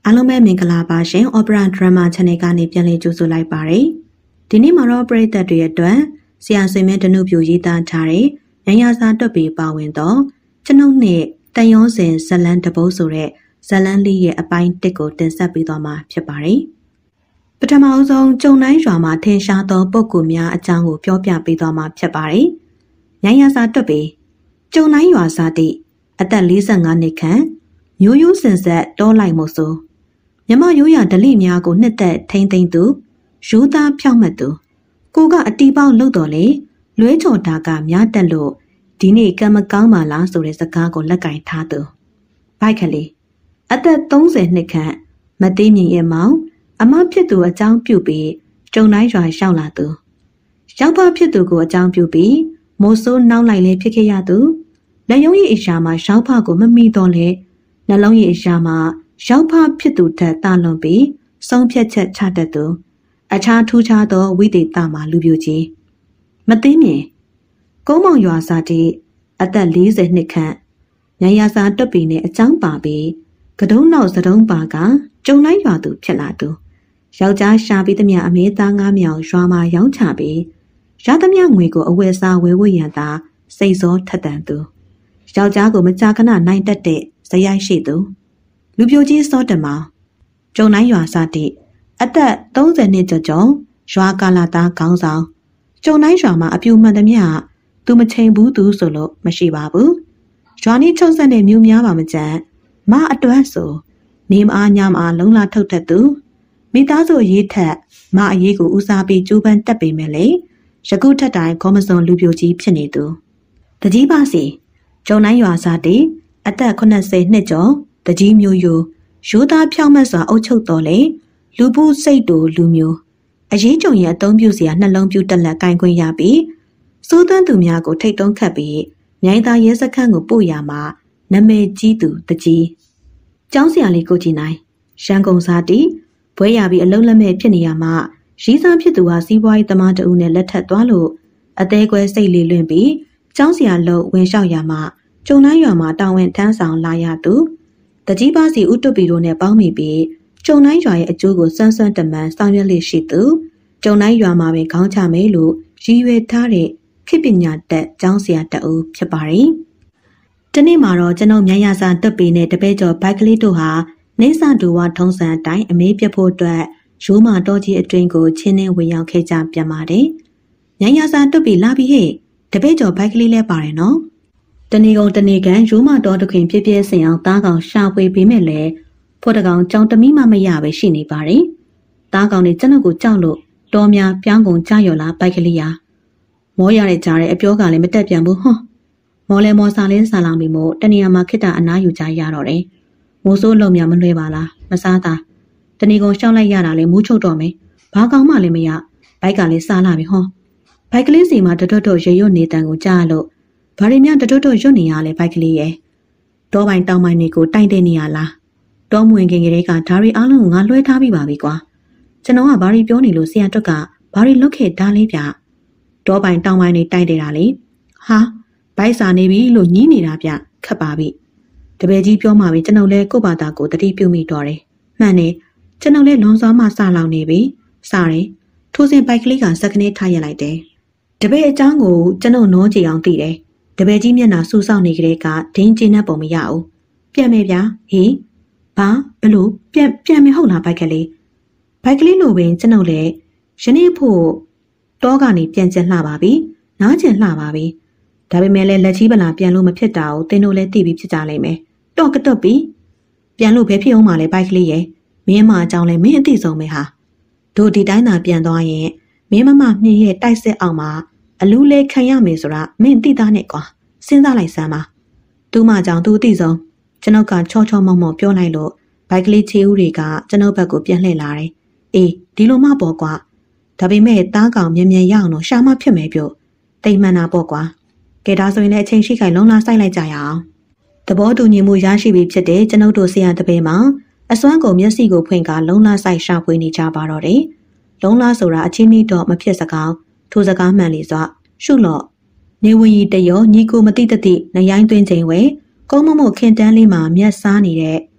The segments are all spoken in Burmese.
အားလုံးပဲမင်္ဂလာပါရှင် Opera Drama Channel ကနေပြန်လည်ကြိုဆိုလိုက်ပါတယ်။ဒီနေ့မှာတော့ပရိသတ်တွေအတွက်ဆရာဆွေမဲတနုပြူရေးသားထားတဲ့ညညာစာတွက်ပြီးပါဝင်တော့ကျွန်ုပ်နဲ့တန်ရုံးစင်ဇလန်းတပုတ်ဆိုတဲ့ဇလန်းလေးရဲ့အပိုင်း1ကိုတင်ဆက်ပေးသွားမှာဖြစ်ပါတယ်။ပထမဆုံးကျုံတိုင်းရွာမှာထင်ရှားသောပုဂ္ဂိုလ်များအကြောင်းကိုပြောပြပေးသွားမှာဖြစ်ပါတယ်။ညညာစာတွက်ပြီးကျုံတိုင်းရွာစာတိအသက်45နှစ်ခန့်မျိုးရိုးစင်ဆက်တောလိုက်မို့ဆိုမြမရိုးရဒလိများကိုနှစ်သက်ထိမ့်သိမ့်သူရိုးသားဖြောက်မှတ်သူကိုကအတီပေါက်လှုပ်တော်လေလွဲချော်တာကများတက်လို့ဒီနေ့ကံမကောင်းပါလားဆိုတဲ့စကားကိုလက်ကင်ထားသူဘိုက်ကလေးအသက်30နှစ်ခန့်မသေးမြင်ရဲ့မောင်အမဖြစ်သူအကြောင်းပြုပြီးကျုံတိုင်းရွာရှောက်လာသူရောက်ပါဖြစ်သူကိုအကြောင်းပြုပြီးမိုးစိုးနောက်လိုက်လေးဖြစ်ခဲ့ရသူလက်ရုံးရည်အရာမှာရောက်ဖကိုမမိတော့လေနှလုံးရည်အရာမှာရောက်ဖဖြစ်သူထက်တာလွန်ပြီးဆုံးဖြတ်ချက်ချတတ်သူအခြားထူးခြားသောဝိသေသမှာလူပြိုကြီးမသိမြင်ကုန်းမောင်ရွာစာတိအသက်40နှစ်ခန့်ညညာစာတွက်ပြီးနဲ့အကြောင်းပါပြီးကတုံးနောက်စတုံးပါကကျုံလိုက်ရွာသူဖြစ်လာသူယောက်ျားရှာပြီးသမျှအမေသားငါးမြောင်ရွာမှာရောင်းချပြီးရသမျှငွေကိုအဝယ်စားဝယ်ဝရန်သာစိတ်စောထက်တန်သူယောက်ျားကိုမကြာခဏနိုင်တတ်တဲ့ဇယိုက်ရှိသူလူပြိုကြီးစောတမောင်ကျုံတိုင်းရွာစာတိအသက်30နှစ်ကျော်ရွာကာလာသားခေါင်းဆောင်ကျုံတိုင်းရွာမှာအပြူမှန်သမျှသူမချိန်ဘူးသူဆိုလို့မရှိပါဘူးရွာနီးချုံဆက်တဲ့မြို့များပါမကြမ်းမအတွန်းဆိုနေမအားညမအားလုံလာထုတ်တတ်သူမိသားစုရေးထက်မအရေးကိုဦးစားပြီးကြိုးပမ်းတက်ပေမဲ့လေယခုထက်တိုင်းခေါမစုံလူပြိုကြီးဖြစ်နေသူတကြီးပါစီကျုံတိုင်းရွာစာတိအသက်80နှစ်ကျော်တကြီးမျိုးရိုးသားဖြောင့်မတ်စွာအုပ်ချုပ်တော်လေလူပုစိတ်တူလူမျိုးအရေးကြုံရဲ့အသုံးပြုစရာနှလုံးပြူတက်လက်ကင်ခွင့်ရပြီးစိုးသွမ်းသူများကိုထိတ်တုံးခတ်ပြီးမြိုင်သားရဲစခန်းကိုပို့ရမှာနမဲကြီးသူတကြီးကျောင်းဆရာလေးကိုကြည်နိုင်ရန်ကုန်စာတီဘွဲရပြီးအလုံးလက်မဲ့ဖြစ်နေရမှာရီးစားဖြစ်သူဟာစီးပွားရေးသမားတဦးနဲ့လက်ထပ်သွားလို့အသေးကွဲစိတ်လေးလွင့်ပြီးကျောင်းဆရာလုံဝင်လျှောက်ရမှာကျုံတိုင်းရွာမှာတာဝန်ထမ်းဆောင်လာရသူတကြီးပါစီဥတုပီတို့နဲ့ပေါင်းမိပြီးကျုံတိုင်းရွာရဲ့အကျိုးကိုစွမ်းစွမ်းတမန်ဆောင်ရွက်လေရှိသူကျုံတိုင်းရွာမှာပဲခေါင်းချမယ်လို့ရည်ရွယ်ထားတဲ့ခေတ်ပညာတတ်ကျောင်းဆရာတဦးဖြစ်ပါတယ်။ဒီနေ့မှာတော့ကျွန်တော်မြန်ရစာတက်ပေနဲ့တပည့်ကျော်ဘိုက်ကလေးတို့ဟာနေစာဒူဝထုံးစံအတိုင်းအမေးပြဖို့အတွက်ရိုးမာတော်ကြီးအတွင်းကိုချင်းနှင်းဝင်ရောက်ခဲ့ကြပြန်ပါတယ်။မြန်ရစာတက်ပေလာပြီးဟဲ့တပည့်ကျော်ဘိုက်ကလေးလဲပါတယ်နော်။တနေကုန်တနေကန်ရိုးမာတော်တခွင်ပြည့်ပြည့်စင်အောင်သားကောင်ရှာဖွေပေးမယ်လေဖို့တကောင်ကြောင်တမိမမရပဲရှိနေပါတယ်။သားကောင်တွေကျွန်ုပ်ကိုကြောက်လို့တော်များပြောင်းကုန်ကြရော်လာဘိုက်ကလေးရာမောရတဲ့ကြားတဲ့အပြောကလည်းမတက်ပြန်ဘူးဟွန်းမော်လဲမော်စာလင်းစာလောင်ပြီးမို့တနေရာမှာခိတ္တအနားယူကြရတော့တယ်။မိုးစိုးလုံများမလွှဲပါလားမစားတာတနေကုန်ရှောင်းလိုက်ရတာလေမူးချုပ်တော့မယ်။ဘာကောင်းမှလည်းမရဘိုက်ကလည်းစားလာပြီဟွန်းဘိုက်ကလေးစီမှာတတွတ်တော့ရေရွတ်နေတန်ကိုကြားလို့ဘာတွေများတတွတ်တော့ရွတ်နေရလဲဘိုက်ကလေးရဲ့တောပိုင်တောင်ပိုင်တွေကိုတိုင်တဲ့နေရလားတောမဝင်ခင်ကလေးကဓာရီအားလုံးကိုငါလွှဲထားပြီးပါပြီကွာကျွန်တော်ကဘာတွေပြောနေလို့ဆရာတွက်ကဘာတွေလွတ်ခဲ့တာလေးဗျတောပိုင်တောင်ပိုင်တွေတိုက်တယ်တာလေဟာဘိုက်စာနေပြီလို့ညည်းနေတာဗျခတ်ပါပြီတပည့်ကြီးပြောမှပဲကျွန်တော်လဲကို့ဘာသာကိုတတိပြုမိတော့တယ်မှန်တယ်ကျွန်တော်လဲလွန်စွာမှစလောင်နေပြီစတယ်ထိုးစင်ဘိုက်ကလေးကစက်ကနေထားရလိုက်တယ်တပည့်အကြောင်းကိုကျွန်တော်နောကြည့်အောင်သိတယ်တပည့်ကြီးမျက်နှာစူးစောက်နေကြတဲ့ကဒင်းကျင်းတဲ့ပုံမရဘူးပြန်မယ်ဗျာဟေးဘာဘလို့ပြန်မဟုတ်လားဘိုက်ကလေးလိုပင်ကျွန်ုပ်လည်းယနေ့ဖို့တောကနေပြန်ကျင်လှပါပြီနားကျင်လှပါပြီဒါပေမဲ့လည်းလက်ကြီးပလာပြန်လို့မဖြစ်တာကိုသင်တို့လည်းသိပြီးဖြစ်ကြလိမ့်မယ်တော့ကတော့ပြီပြန်လို့ပဲဖြစ်အောင်ပါလေဘိုက်ကလေးရဲ့မင်းမအကြောင်းလည်းမင်းအသိဆုံးပဲဟာတို့ဒီတိုင်းသာပြန်သွားရင်မင်းမမမြင့်ရဲ့တိုက်စစ်အောင်မှာအလူးလေးခံရမယ်ဆိုတာမင်းသိသားနဲ့ကွာစဉ်းစားလိုက်စမ်းပါသူမအကြောင်းသူအသိဆုံးကျွန်ုပ်ကချောချောမောင်မောင်ပြောလိုက်လို့ဘိုက်ကလေးချေဦးတွေကကျွန်ုပ်ဘက်ကိုပြန်လှည့်လာတယ်အေးဒီလိုမှပေါ့ကွာဒါပေမဲ့သားကောင်မြန်မြန်ရအောင်တော့ရှာမဖြစ်မယ်ပြောတိမ်မှန်တာပေါ့ကွာကဲဒါဆိုရင်လည်းအချိန်ရှိခိုင်လုံးလာဆိုင်လိုက်ကြရအောင်သဘောတူညီမှုရရှိပြီဖြစ်တဲ့ကျွန်ုပ်တို့ဆရာတပည့်မှာအစွမ်းကုန်မျက်စိကိုဖွင့်ကလုံးလာဆိုင်ရှာဖွေနေကြပါတော့တယ်လုံးလာဆိုတာအချင်းကြီးတော့မဖြစ်စကောင်းထိုစကားမှန်လေစွာရှုလော့နေဝင်ရီတရောညီကိုမတိတတိနရိုင်းသွင်းချိန်ဝဲကုန်းမမို့ခင်တန်းလေးမှာမျက်စားနေတဲ့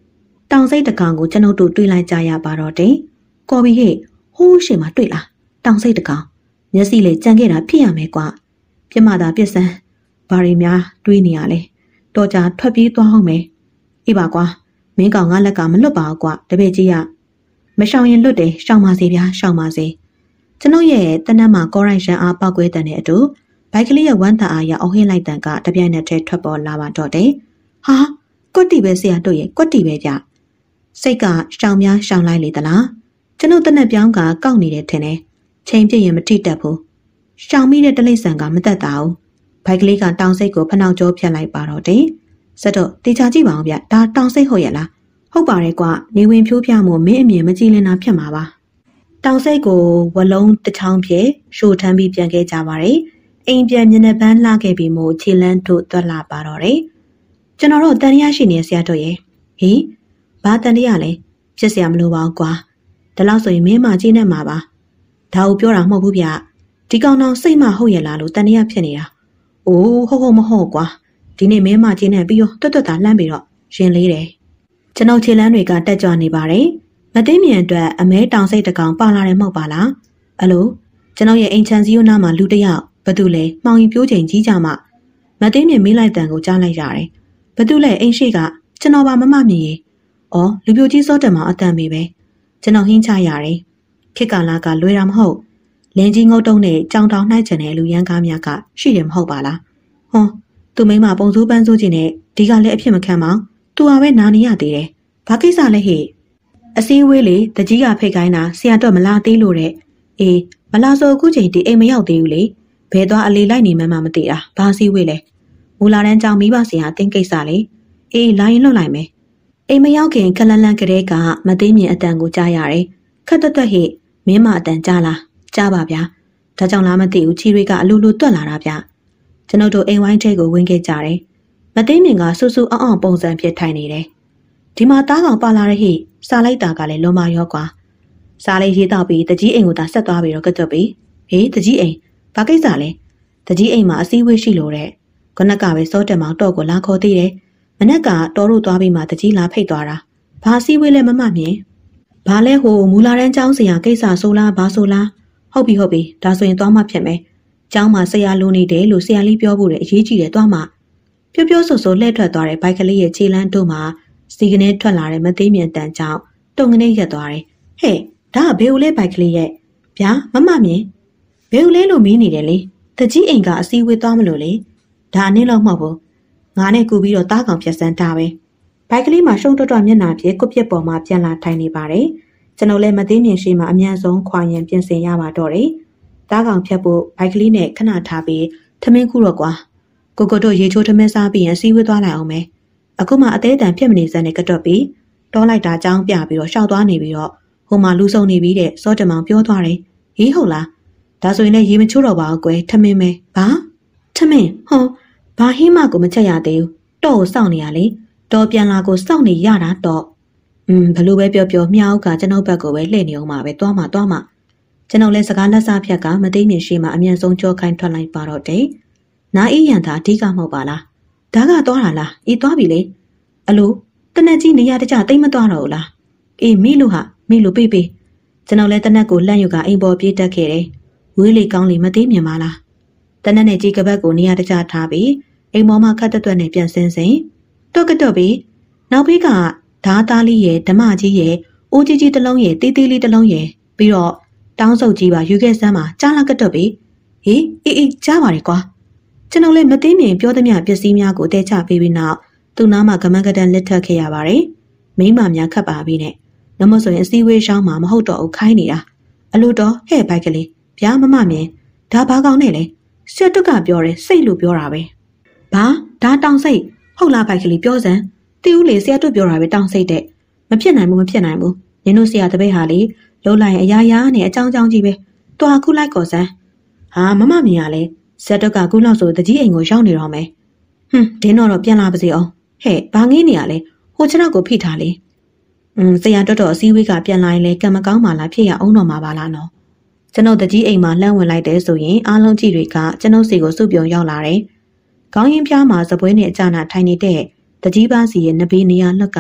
တောင်စိတ်တကောင်ကိုကျွန်ုပ်တို့တွေ့လိုက်ကြရပါတော့တယ်။ကော်ဘီဟဲ့ဟိုးရှင်မှာတွေ့လားတောင်စိတ်တကောင်မျက်စိလေးကြံခဲ့တာဖြစ်ရမယ်ကွာပြမသာပြစ်စမ်းဘာရီများတွေးနေရလဲတော်ကြာထွက်ပြေးသွားအောင်မယ်အေးပါကွာမင်းကောင်ငါလက်ကမလွတ်ပါဘူးကွာတပည့်ကြီးရမရှောင်ရင်လွတ်တယ်ရှောင်ပါစေဗျာရှောင်ပါစေကျွန်ုပ်ရဲ့တနက်မှာကောရိုင်းရှန်အားပောက်ကွဲတဲ့နဲ့အတူဘိုက်ကလေးရဲ့ဝမ်းသာအားရအောင်ဟင်းလိုက်တဲ့ကတပြိုင်နက်တည်းထွက်ပေါ်လာပါတော့တယ်ဟာကွက်တီပဲဆရာတို့ရဲ့ကွက်တီပဲဗျစိတ်ကရှောင်များရှောင်လိုက်လေသလားကျွန်ုပ်တနက်ပြောင်းကကောက်နေတယ်ထင်တယ်ချိန်ပြည့်ရင်မထိတတ်ဘူးရှောင်မိတဲ့တလိษံကမသက်တာဘူးဘိုက်ကလေးကတောင်စိတ်ကိုဖနှောက်ကြောဖြတ်လိုက်ပါတော့တယ်စက်တော့တေချာကြည့်ပါအောင်ဗျဒါတောင်စိတ်ဟုတ်ရဲ့လားဟုတ်ပါတယ်ကွာနေဝင်ဖြိုးပြမှုမင်းအမြင်မကြည့်လင်းတာဖြစ်မှာပါတောင်စိတ်ကိုဝလုံးတစ်ချောင်းဖြင့်ရှို့ထမ်းပြီးပြန်ခဲ့ကြပါတယ်အိမ်ပြန်မျက်နှာပန်းလှခဲ့ပြီးမှခြေလန်းတို့သွက်လာပါတော့တယ်ကျွန်တော်တို့တန်ရရှိနေဆရာတို့ရဲ့ဟေးဘာတန်ရလဲဖြစ်เสียမလို့ပါဘူးကွာဒါလို့ဆိုရင်မင်းမကြီးနဲ့မှာပါဒါကိုပြောတာမဟုတ်ဘူးဗျဒီကောင်တော့စိတ်မဟုတ်ရဲ့လားလို့တန်ရဖြစ်နေတာအိုးဟုတ်မဟုတ်ကွာဒီနေ့မင်းမကြီးနဲ့ပြီးတော့တွတ်တာလှမ်းပြီးတော့ရင်လေးတယ်ကျွန်တော်ခြေလန်းတွေကတက်ကြွနေပါတယ်မသိမြင်အတွက်အမဲတောင်စိတ်တကောင်ပါလာတယ်မဟုတ်ပါလားအဲ့လိုကျွန်တော်ရဲ့အိမ်ချန်စီယိုနာမှာလူတစ်ယောက်ဘသူလဲမှောင်ရီပြိုးချိန်ကြီးကြမှမသိမြင်မိလိုက်တန်ကိုကြားလိုက်ရတယ်ဘသူလဲအိမ်ရှိကကျွန်တော်ပါမမမြင်ရေဩလူပြိုကြီးစောတက်မှာအတန်ပြီပဲကျွန်တော်ဟင်းချရတယ်ခစ်ကာလာကလွယ်တာမဟုတ်လင်းကြီးငုတ်တုံးနဲ့ကြောင်တောင်နှိုက်ချင်တဲ့လူရန်ကားများကရှိတယ်မဟုတ်ပါလားဟွန်းသူမိမပုံစိုးပန်းစိုးခြင်းနဲ့ဒီကလည်းအဖြစ်မခံပါသူဟာပဲနာနေရသေးတယ်ဘာကိစ္စလဲဟဲ့အစည်းအဝေးလေတကြီးကဖိတ်ခိုင်းတာဆရာတော့မလာသေးလို့တဲ့အေးမလာဆိုအခုချိန်ဒီအိမ်မရောက်သေးဘူးလေဘယ်သွားအလေးလိုက်နေမှမသိတာဘာစည်းဝေးလဲမူလာတန်းကြောင့်မိဘဆရာတင်းကိစ္စလေအေးလာရင်လွတ်လိုက်မယ်အိမ်မရောက်ခင်ခလန်းလန်းကလေးကမသိမြင်အတန်ကိုကြားရတယ်ခက်တွတ်ဟိမင်းမအတန်ကြားလားကြားပါဗျာဒါကြောင့်လားမသိဘူးချီတွေကအလိုလိုတွက်လာတာဗျကျွန်ုပ်တို့အိမ်ဝိုင်းထဲကိုဝင်ခဲ့ကြတယ်မသိမြင်ကဆူဆူအောင်အောင်ပုံစံဖြစ်ထိုင်နေတယ်ဒီမှာသားကောင်ပါလာတဲ့ဟိစားလိုက်တာကလည်းလွန်မရောကွာစားလေးရေးတော့ပြီးတကြီးအိမ်ကိုသာဆက်သွားပြီးတော့ကတ်တော့ပြီးဟေးတကြီးအိမ်ဘာကိစ္စလဲတကြီးအိမ်မှာအစည်းအဝေးရှိလို့တဲ့ခဏကပဲစောတက်မောင်တော့ကိုလာခေါ်သေးတယ်မနက်ကတော်တို့သွားပြီးမှတကြီးလာဖိတ်သွားတာဘာအစည်းအဝေးလဲမမမြင်ဘာလဲဟိုမူလာတန်းကျောင်းဆရာကိစ္စဆိုလားဘာဆိုလားဟုတ်ပြီဒါဆိုရင်သွားမှဖြစ်မယ်ကျောင်းမှာဆရာလိုနေတယ်လို့ဆရာလေးပြောဖို့တဲ့အရေးကြီးတယ်သွားမှပြောဆိုလှည့်ထွက်သွားတဲ့ဘိုက်ကလေးရဲ့ခြေလန်းတို့မှာစီကနေထွက်လာတဲ့မသိမြင်တန်ကြောင့်တုံကနေရက်သွားတယ်ဟဲ့ဒါကဘေဦးလေးဘိုက်ကလေးရဲ့ဗျာမမမြင်ဘေဦးလေးလို့မင်းနေတယ်လေတကြီးအိမ်ကအစည်းဝေးသွားမလို့လေဒါအနည်းလောက်မဟုတ်ဘူးငါနဲ့ကူပြီးတော့တားကောင်ဖြတ်စမ်းတာပဲဘိုက်ကလေးမှာရှုံတွတ်မျက်နှာပြေကုတ်ပြက်ပေါ်မှာပြန်လာထိုင်နေပါတယ်ကျွန်တော်လည်းမသိမြင်ရှိမှအမြန်ဆုံးခွာရင်ပြင်ဆင်ရပါတော့တယ်တားကောင်ဖြတ်ဖို့ဘိုက်ကလေးနဲ့ခဏထားပြီးထမင်းခုတော့ကွာကိုတို့ရေချိုးထမင်းစားပြီးရင်စီးဝေးသွားလိုက်အောင်မယ်အခုမှအသေးအတန်ဖြစ်မနေစမ်းနဲ့ကတော့ပြီးတောလိုက်တာကြောင်းပြပြီးတော့ရှောက်သွားနေပြီးတော့ဟိုမှာလူဆုံနေပြီးတဲ့စောတမောင်ပြောသွားတယ်ဟေးဟုတ်လားဒါဆိုရင်လည်းရေမချိုးတော့ပါဘူးကွယ်ထမင်းပဲဘာထမင်းဟောဘာဟင်းမကိုမချက်ရသေးဘူးတော့ကိုစောင့်နေရလေတော်ပြန်လာကိုစောင့်နေရတာတော့ဘလို့ပဲပြောမြောက်ကကျွန်ုပ်ဘက်ကိုပဲလှည့်နေအောင်ပါပဲသွားမှကျွန်ုပ်လည်းစကားလက်စားဖြတ်ကမသိမြင်ရှိမှအမြန်ဆုံးကြောခိုင်းထွက်လိုက်ပါတော့တယ်နားအေးရန်သာအဓိကမဟုတ်ပါလားဒါကသွားတာလားအေးသွားပြီလေအလိုတနက်ကြီးနေရတကြတိတ်မသွားတော့ဘူးလားအေးမိလို့ပေးကျွန်တော်လည်းတနက်ကိုလန့်ယူကအိမ်ပေါ်ပြေးတက်ခဲ့တယ်ဝေးလေကောင်းလေမသိမြင်ပါလားတနက်နဲ့ကြီးကပတ်ကိုနေရတကြထားပြီးအိမ်ပေါ်မှာခတ်တွတ်နဲ့ပြန်ဆင်းတော့ပြီးနောက်ဘေးကဓာသားလေးရဲ့ဓမ္မကြီးရဲ့အိုးကြီးတစ်လုံးရဲ့တေးသေးလေးတစ်လုံးရဲ့ပြီးတော့တောင်းဆုပ်ကြီးပါယူခဲ့စမ်းမှာကြားလာကတော့ပြီးဟေးအေးကြားပါလေကွာကျွန်တော်လည်းမသိမြင်ပြောသမျှပစ္စည်းများကိုတဲချပေးပြီးနောက်သူ့နားမှာကမန်းကတန်လက်ထပ်ခဲ့ရပါတယ်မိမများခတ်ပါပြီးနဲ့နမဆိုရင်အစည်းဝေးရှောင်းမှာမဟုတ်တော့ဘူးခိုင်းနေတာအလိုတော်ဟဲ့ဘိုက်ကလေးဗျာမမမြင်ဒါဘာကောင်းနဲ့လဲဆရာတုတ်ကပြောတယ်စိတ်လို့ပြောတာပဲဘာဒါတောင်စိတ်ဟုတ်လားဘိုက်ကလေးပြောစမ်းတီးဦးလေဆရာတုတ်ပြောတာပဲတောင်စိတ်တဲ့မဖြစ်နိုင်ဘူးနင်တို့ဆရာတပည့်ဟာလေလုံးလိုက်အရာနဲ့အကြောင်းကြီးပဲတွာခုလိုက်ကော်စမ်းဟာမမမြင်ရလဲဆရာတုတ်ကခုလောက်ဆိုတကြီးအိမ်ကိုရောက်နေတော့မယ်ဒင်းတော့ပြန်လာပါစေအောင်ဟဲ့ဘာငင်းနေရလဲဟိုခြေထောက်ကိုဖိထားလေဆရာတော်အစည်းအဝေးကပြန်လာရင်လေကံမကောင်းပါလားဖြစ်ရအောင်တော့မှာပါလားနော်ကျွန်ုပ်တကြီးအိမ်မှာလှမ်းဝင်လိုက်တဲ့ဆိုရင်အားလုံးကြည့်တွေကကျွန်ုပ်စီကိုစုပြုံရောက်လာတယ်ခေါင်းရင်းပြားမှာစပွဲနဲ့အကြနာထိုင်နေတဲ့တကြီးပါစီရဲ့နဘေးနေရာလှက်က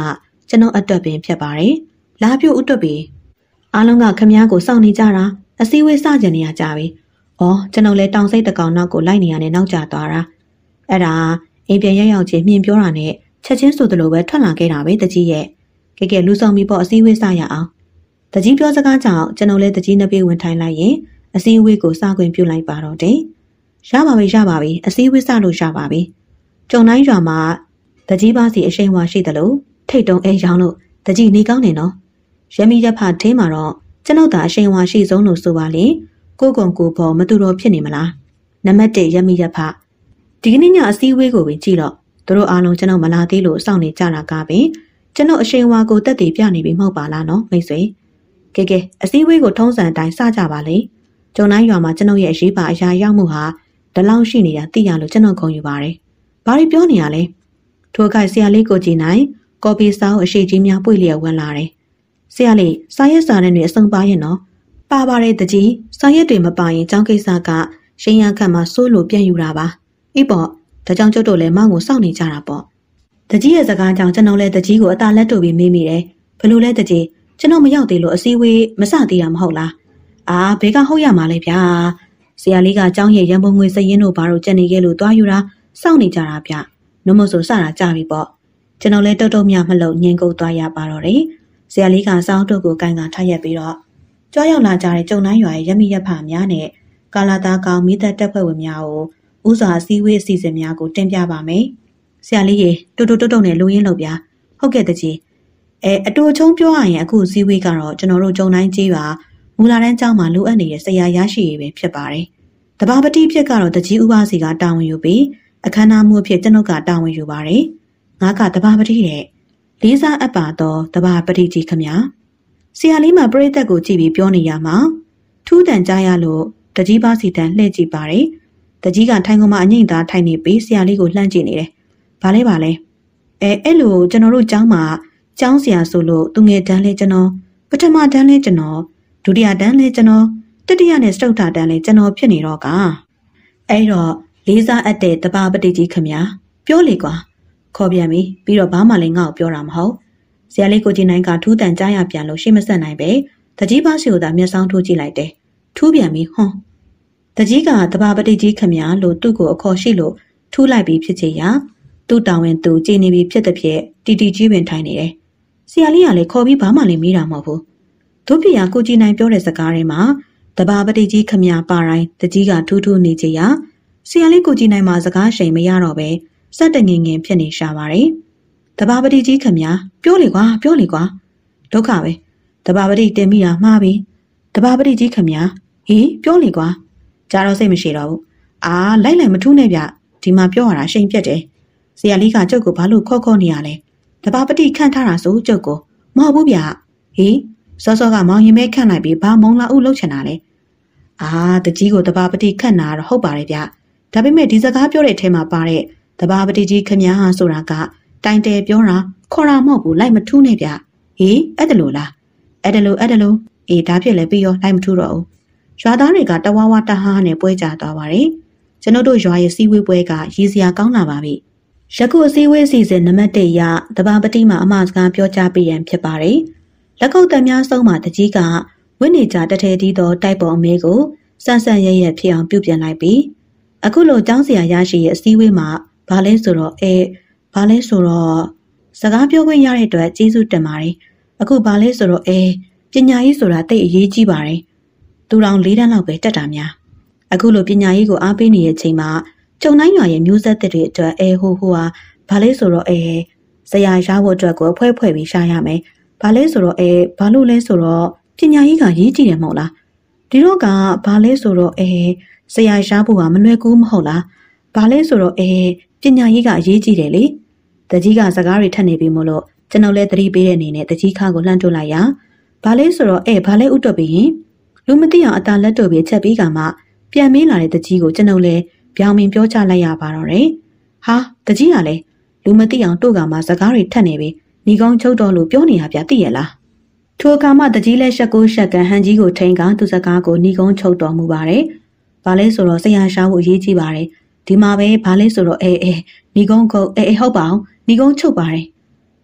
ကျွန်ုပ်အတွက်ပင်ဖြစ်ပါတယ်။လာပြို့ဥတွတ်ပြီအားလုံးကခမည်းကိုစောင့်နေကြတာအစည်းအဝေးစကြနေရကြပြီ။အော်ကျွန်ုပ်လည်းတောင်စိတ်တကောင်နောက်ကိုလိုက်နေရတဲ့နောက်ကျသွားတာ။အဲ့ဒါအိမ်ပြန်ရောက်ချင်းမြင်ပြောတာနဲ့ချက်ချင်းဆိုသလိုပဲထွက်လာခဲ့တာပဲတကြီးရဲ့။ကဲလူဆောင်ပြီးပေါ့အစည်းအဝေးစရအောင်။တကြီးပြောစကားကြောင့်ကျွန်ုပ်လည်းတကြီးနှစ်ပြေးဝင်ထိုင်လိုက်ရင်အစည်းအဝေးကိုစခွင့်ပြုလိုက်ပါတော့တယ်။ရပါပြီအစည်းအဝေးစလို့ရပါပြီ။ကျုံတိုင်းရွာမှာတကြီးပါစီအရှိန်ဝါရှိတယ်လို့ထိတ်တုံအဲရောင်းလို့တကြီးနေကောင်းနေနော်။ရမီရဖထင်းမှာတော့ကျွန်ုပ်သာအရှိန်ဝါရှိဆုံးလို့ဆိုပါလေကိုကုံကိုပေါ်မတူတော့ဖြစ်နေမလား။နံပါတ်1ရမီရဖဒီကနေ့ညအစည်းအဝေးကိုဝင်ကြည့်တော့သူတို့အားလုံးကျွန်တော်မလာသေးလို့စောင့်နေကြတာကပင်ကျွန်တော်အရှိန်ဝါကိုတက်တည်ပြနေပြီမဟုတ်ပါလားနော်မိတ်ဆွေ။ကဲအစည်းအဝေးကိုထုံးစံအတိုင်းစကြပါလေ။ကျုံတိုင်းရွာမှာကျွန်တော်ရဲ့အရေးပါအရာရောက်မှုဟာဒီလောက်ရှိနေတာသိရလို့ကျွန်တော်ခုံယူပါတယ်။ဘာတွေပြောနေရလဲ။ထိုခိုင်ဆရာလေးကိုကြည့်နိုင်ကော်ပီဆောင်းအရှိကြီးများပွေလျက်ဝင်လာတယ်။ဆရာလေးစာရက်စာနဲ့တွေအစုံပါရဲ့နော်။ပါပါတယ်တကြီးစာရက်တွေမပါရင်ကျောင်းကိစ္စကရှင်ရခတ်မှာစိုးလို့ပြန်ယူတာပါ။အေးပေါ့ဒါကြောင့်ကျုပ်တို့လည်းမောင်ကိုစောင့်နေကြတာပေါ့။တကြီးရဲ့စကားကြောင့်ကျွန်တော်လည်းတကြီးကိုအသာလက်တို့ပြီးမေးမိတယ်။ဘလို့လဲတကြီးကျွန်တော်မရောက်သေးလို့အစည်းအဝေးမစသေးတာမဟုတ်လား။အာဘေးကဟုတ်ရမှာလေဗျာ။ဆရာလေးကကျောင်းရဲ့ရန်ပုံငွေစရင်တို့ဘာလို့ကြက်နေခဲ့လို့သွားယူတာစောင့်နေကြတာဗျ။နှုတ်မဆိုစတာကြပြီပေါ့။ကျွန်တော်လည်းတုတ်မြမလို့ညင်ကုန်သွားရပါတော့တယ်။ဆရာလေးကစောင်းတို့ကိုကန်ကန်ထားရက်ပြီးတော့ကြွားရောက်လာကြတဲ့ကျုံတိုင်းရွာရဲ့ရမီရဖများနဲ့ကာလာသားကောင်မိသက်တက်ဖွဲ့ဝင်များကိုဥစွာအစည်းအဝေးအစီအစဉ်များကိုတင်ပြပါမယ်။ဆရာလေးရေတုတ်နဲ့လူရင်းလို့ဗျာ။ဟုတ်ကဲ့တကြီး။အတူချုံပြောရရင်အခုစည်းဝေးကတော့ကျွန်တော်တို့ကျုံတိုင်းကြီးရွာမူလာတန်းကျောင်းမှာလိုအပ်နေတဲ့ဆရာရရှိရေးပဲဖြစ်ပါတယ်။တဘာပတိဖြစ်ကတော့တကြီးဥပစီကတာဝန်ယူပြီးအခမ်းအနားမှုအဖြစ်ကျွန်ုပ်ကတာဝန်ယူပါတယ်။ငါကတဘာပတိတဲ့လေးစားအပ်ပါတော့တဘာပတိကြီးခမညာ။ဆရာလေးမှပရိသတ်ကိုကြည့်ပြီးပြောနေရမှာထူးတန်ကြားရလို့တကြီးပါစီတန်လှည့်ကြည့်ပါတယ်။တကြီးကထိုင်ကုန်မှာအငိမ့်သားထိုင်နေပြီးဆရာလေးကိုလှမ်းကြည့်နေတယ်။ဘာလဲအဲ့လိုကျွန်တော်တို့ကျောင်းမှာကျောင်းဆရာဆိုလို့သူငယ်တန်းလေးကျွန်တော်ပထမတန်းလေးကျွန်တော်ဒုတိယတန်းလေးကျွန်တော်တတိယနဲ့စတုတ္ထတန်းလေးကျွန်တော်ဖြစ်နေတော့ကအဲ့တော့လေးစားအပ်တဲ့တဘာပတိကြီးခမညာပြောလေကွာခေါ်ပြန်ပြီပြီးတော့ဘာမှလည်းငါ့ကိုပြောတာမဟုတ်ဆရာလေးကိုကြည်နိုင်ကထူးတန်ကြားရပြန်လို့ရှေ့မဆက်နိုင်ပဲတကြီးပါစီကိုသာမျက်စောင်းထိုးကြည့်လိုက်တယ်ထူးပြန်ပြီဟွန်းတကြီးကတဘာပတိကြီးခမညာလို့သူ့ကိုအခေါ်ရှိလို့ထူးလိုက်ပြီးဖြစ်ချေရသူ့တောင်းဝင်သူကြည်နေပြီဖြစ်တဲ့ဖြစ်တီတီကြီးပင်ထိုင်နေတယ်ဆရာလေးကလည်းခေါ်ပြီးဘာမှလည်းမေးတာမဟုတ်ဘူးတို့ပြရကိုကြည်နိုင်ပြောတဲ့စကားတွေမှာတဘာပတိကြီးခမညာပါတိုင်းတကြီးကထူးထူးနေကြရဆရာလေးကိုကြည်နိုင်မှာစကားရှိန်မရတော့ပဲစက်တငင်ဖြစ်နေရှာပါတယ်တဘာပတိကြီးခမညာပြောလေကွာဒုက္ခပဲတဘာပတိတင်မိတာမှားပြီတဘာပတိကြီးခမညာဟေးပြောလေကွာကြားတော့စိတ်မရှိတော့ဘူးအာလိုက်မထူးနဲ့ဗျဒီမှာပြောရတာရှိန်ပြက်တယ်ဆရာလေးကကျုပ်ကိုဘာလို့ခေါ်နေရလဲတဘာပတိခန့်ထားတာဆိုကျုပ်ကိုမဟုတ်ဘူးဗျဟေးစောကမောင်ရင်မဲခန့်လိုက်ပြီးဘာမုံလာဦးလှုပ်ချင်တာလဲအာတကြီးကိုတဘာပတိခန့်တာတော့ဟုတ်ပါတယ်ဗျဒါပေမဲ့ဒီစကားပြောတဲ့အထဲမှာပါတဲ့တဘာပတိကြီးခမညာဟာဆိုတာကတိုင်တယ်ပြောတာခေါ်တာမဟုတ်ဘူးလိုက်မထူးနဲ့ဗျဟေးအဲ့ဒါလို့လားအဲ့ဒါလို့အေးဒါဖြစ်လဲပြီးရောလိုက်မထူးတော့ဘူးရွာသားတွေကတဝါဝါတဟားနဲ့ပွဲကြသွားပါတယ်ကျွန်တော်တို့ရွာရဲ့စီဝေးပွဲကရည်စရာကောင်းလာပါပြီယခုအစည်းအဝေးစီစဉ်နံပါတ်1ရတဘာပတိမှာအမှားစကားပြောကြားပေးရန်ဖြစ်ပါတယ်လက်ကုပ်သက်များဆုံးမှာတကြီးကဝိနေကြတထဲတီးသောတိုက်ပေါ်အမဲကိုစန့်ရဲဖြစ်အောင်ပြုပြင်လိုက်ပြီးအခုလိုကျောင်းဆရာရရှိရဲ့အစည်းအဝေးမှာဘာလဲဆိုတော့စကားပြောခွင့်ရတဲ့အတွက်ကျေးဇူးတင်ပါတယ်အခုဘာလဲဆိုတော့ပညာရေးဆိုတာတိတ်အရေးကြီးပါတယ်သူတော်၄တန်းလောက်ပဲတက်တာများအခုလိုပညာရေးကိုအားပေးနေတဲ့ချိန်မှာကျုံတိုင်းရွာရဲ့မျိုးဆက်တွေအတွက်ဟိုဟာဘာလဲဆိုတော့ဆရာရဖို့အတွက်ကိုဖွဲ့ပြီးရှာရမယ်ဘာလဲဆိုတော့ဘာလို့လဲဆိုတော့ပညာရေးကရေးကြည့်တယ်မဟုတ်လားဒီတော့ကဘာလဲဆိုတော့ဆရာရဖို့ကမလွယ်ကူမဟုတ်လားဘာလဲဆိုတော့ပညာရေးကအရေးကြီးတယ်လေတကြီးကစကားတွေထပ်နေပြီမို့လို့ကျွန်တော်လည်းသတိပေးတဲ့အနေနဲ့တကြီးခါကိုလှမ်းထုတ်လိုက်ရဘာလဲဆိုတော့ဘာလဲဥတွက်ပြီးရင်လူမသိအောင်အသာလက်တို့ပြီးချက်ပြီးကမှပြန်မေးလာတဲ့တကြီးကိုကျွန်တော်လည်းပြောင်းပင်ပြောချလိုက်ရပါတော့တယ်ဟာတကြီးကလည်းလူမသိအောင်တို့ကမှစကားတွေထပ်နေပြီညီကောင်းချုပ်တော်လို့ပြောနေတာဗျသိရလားထိုအခါမှတကြီးလည်းရှက်ကန်ဟန်ကြီးကိုထိန်ကသူစကားကိုညီကုန်းချုပ်တော်မူပါတယ်။ဘာလဲဆိုတော့ဆရာရှားဖို့အရေးကြီးပါတယ်။ဒီမှာပဲဘာလဲဆိုတော့ညီကုန်းကုတ်ဟုတ်ပါအောင်ညီကုန်းချုပ်ပါတယ်။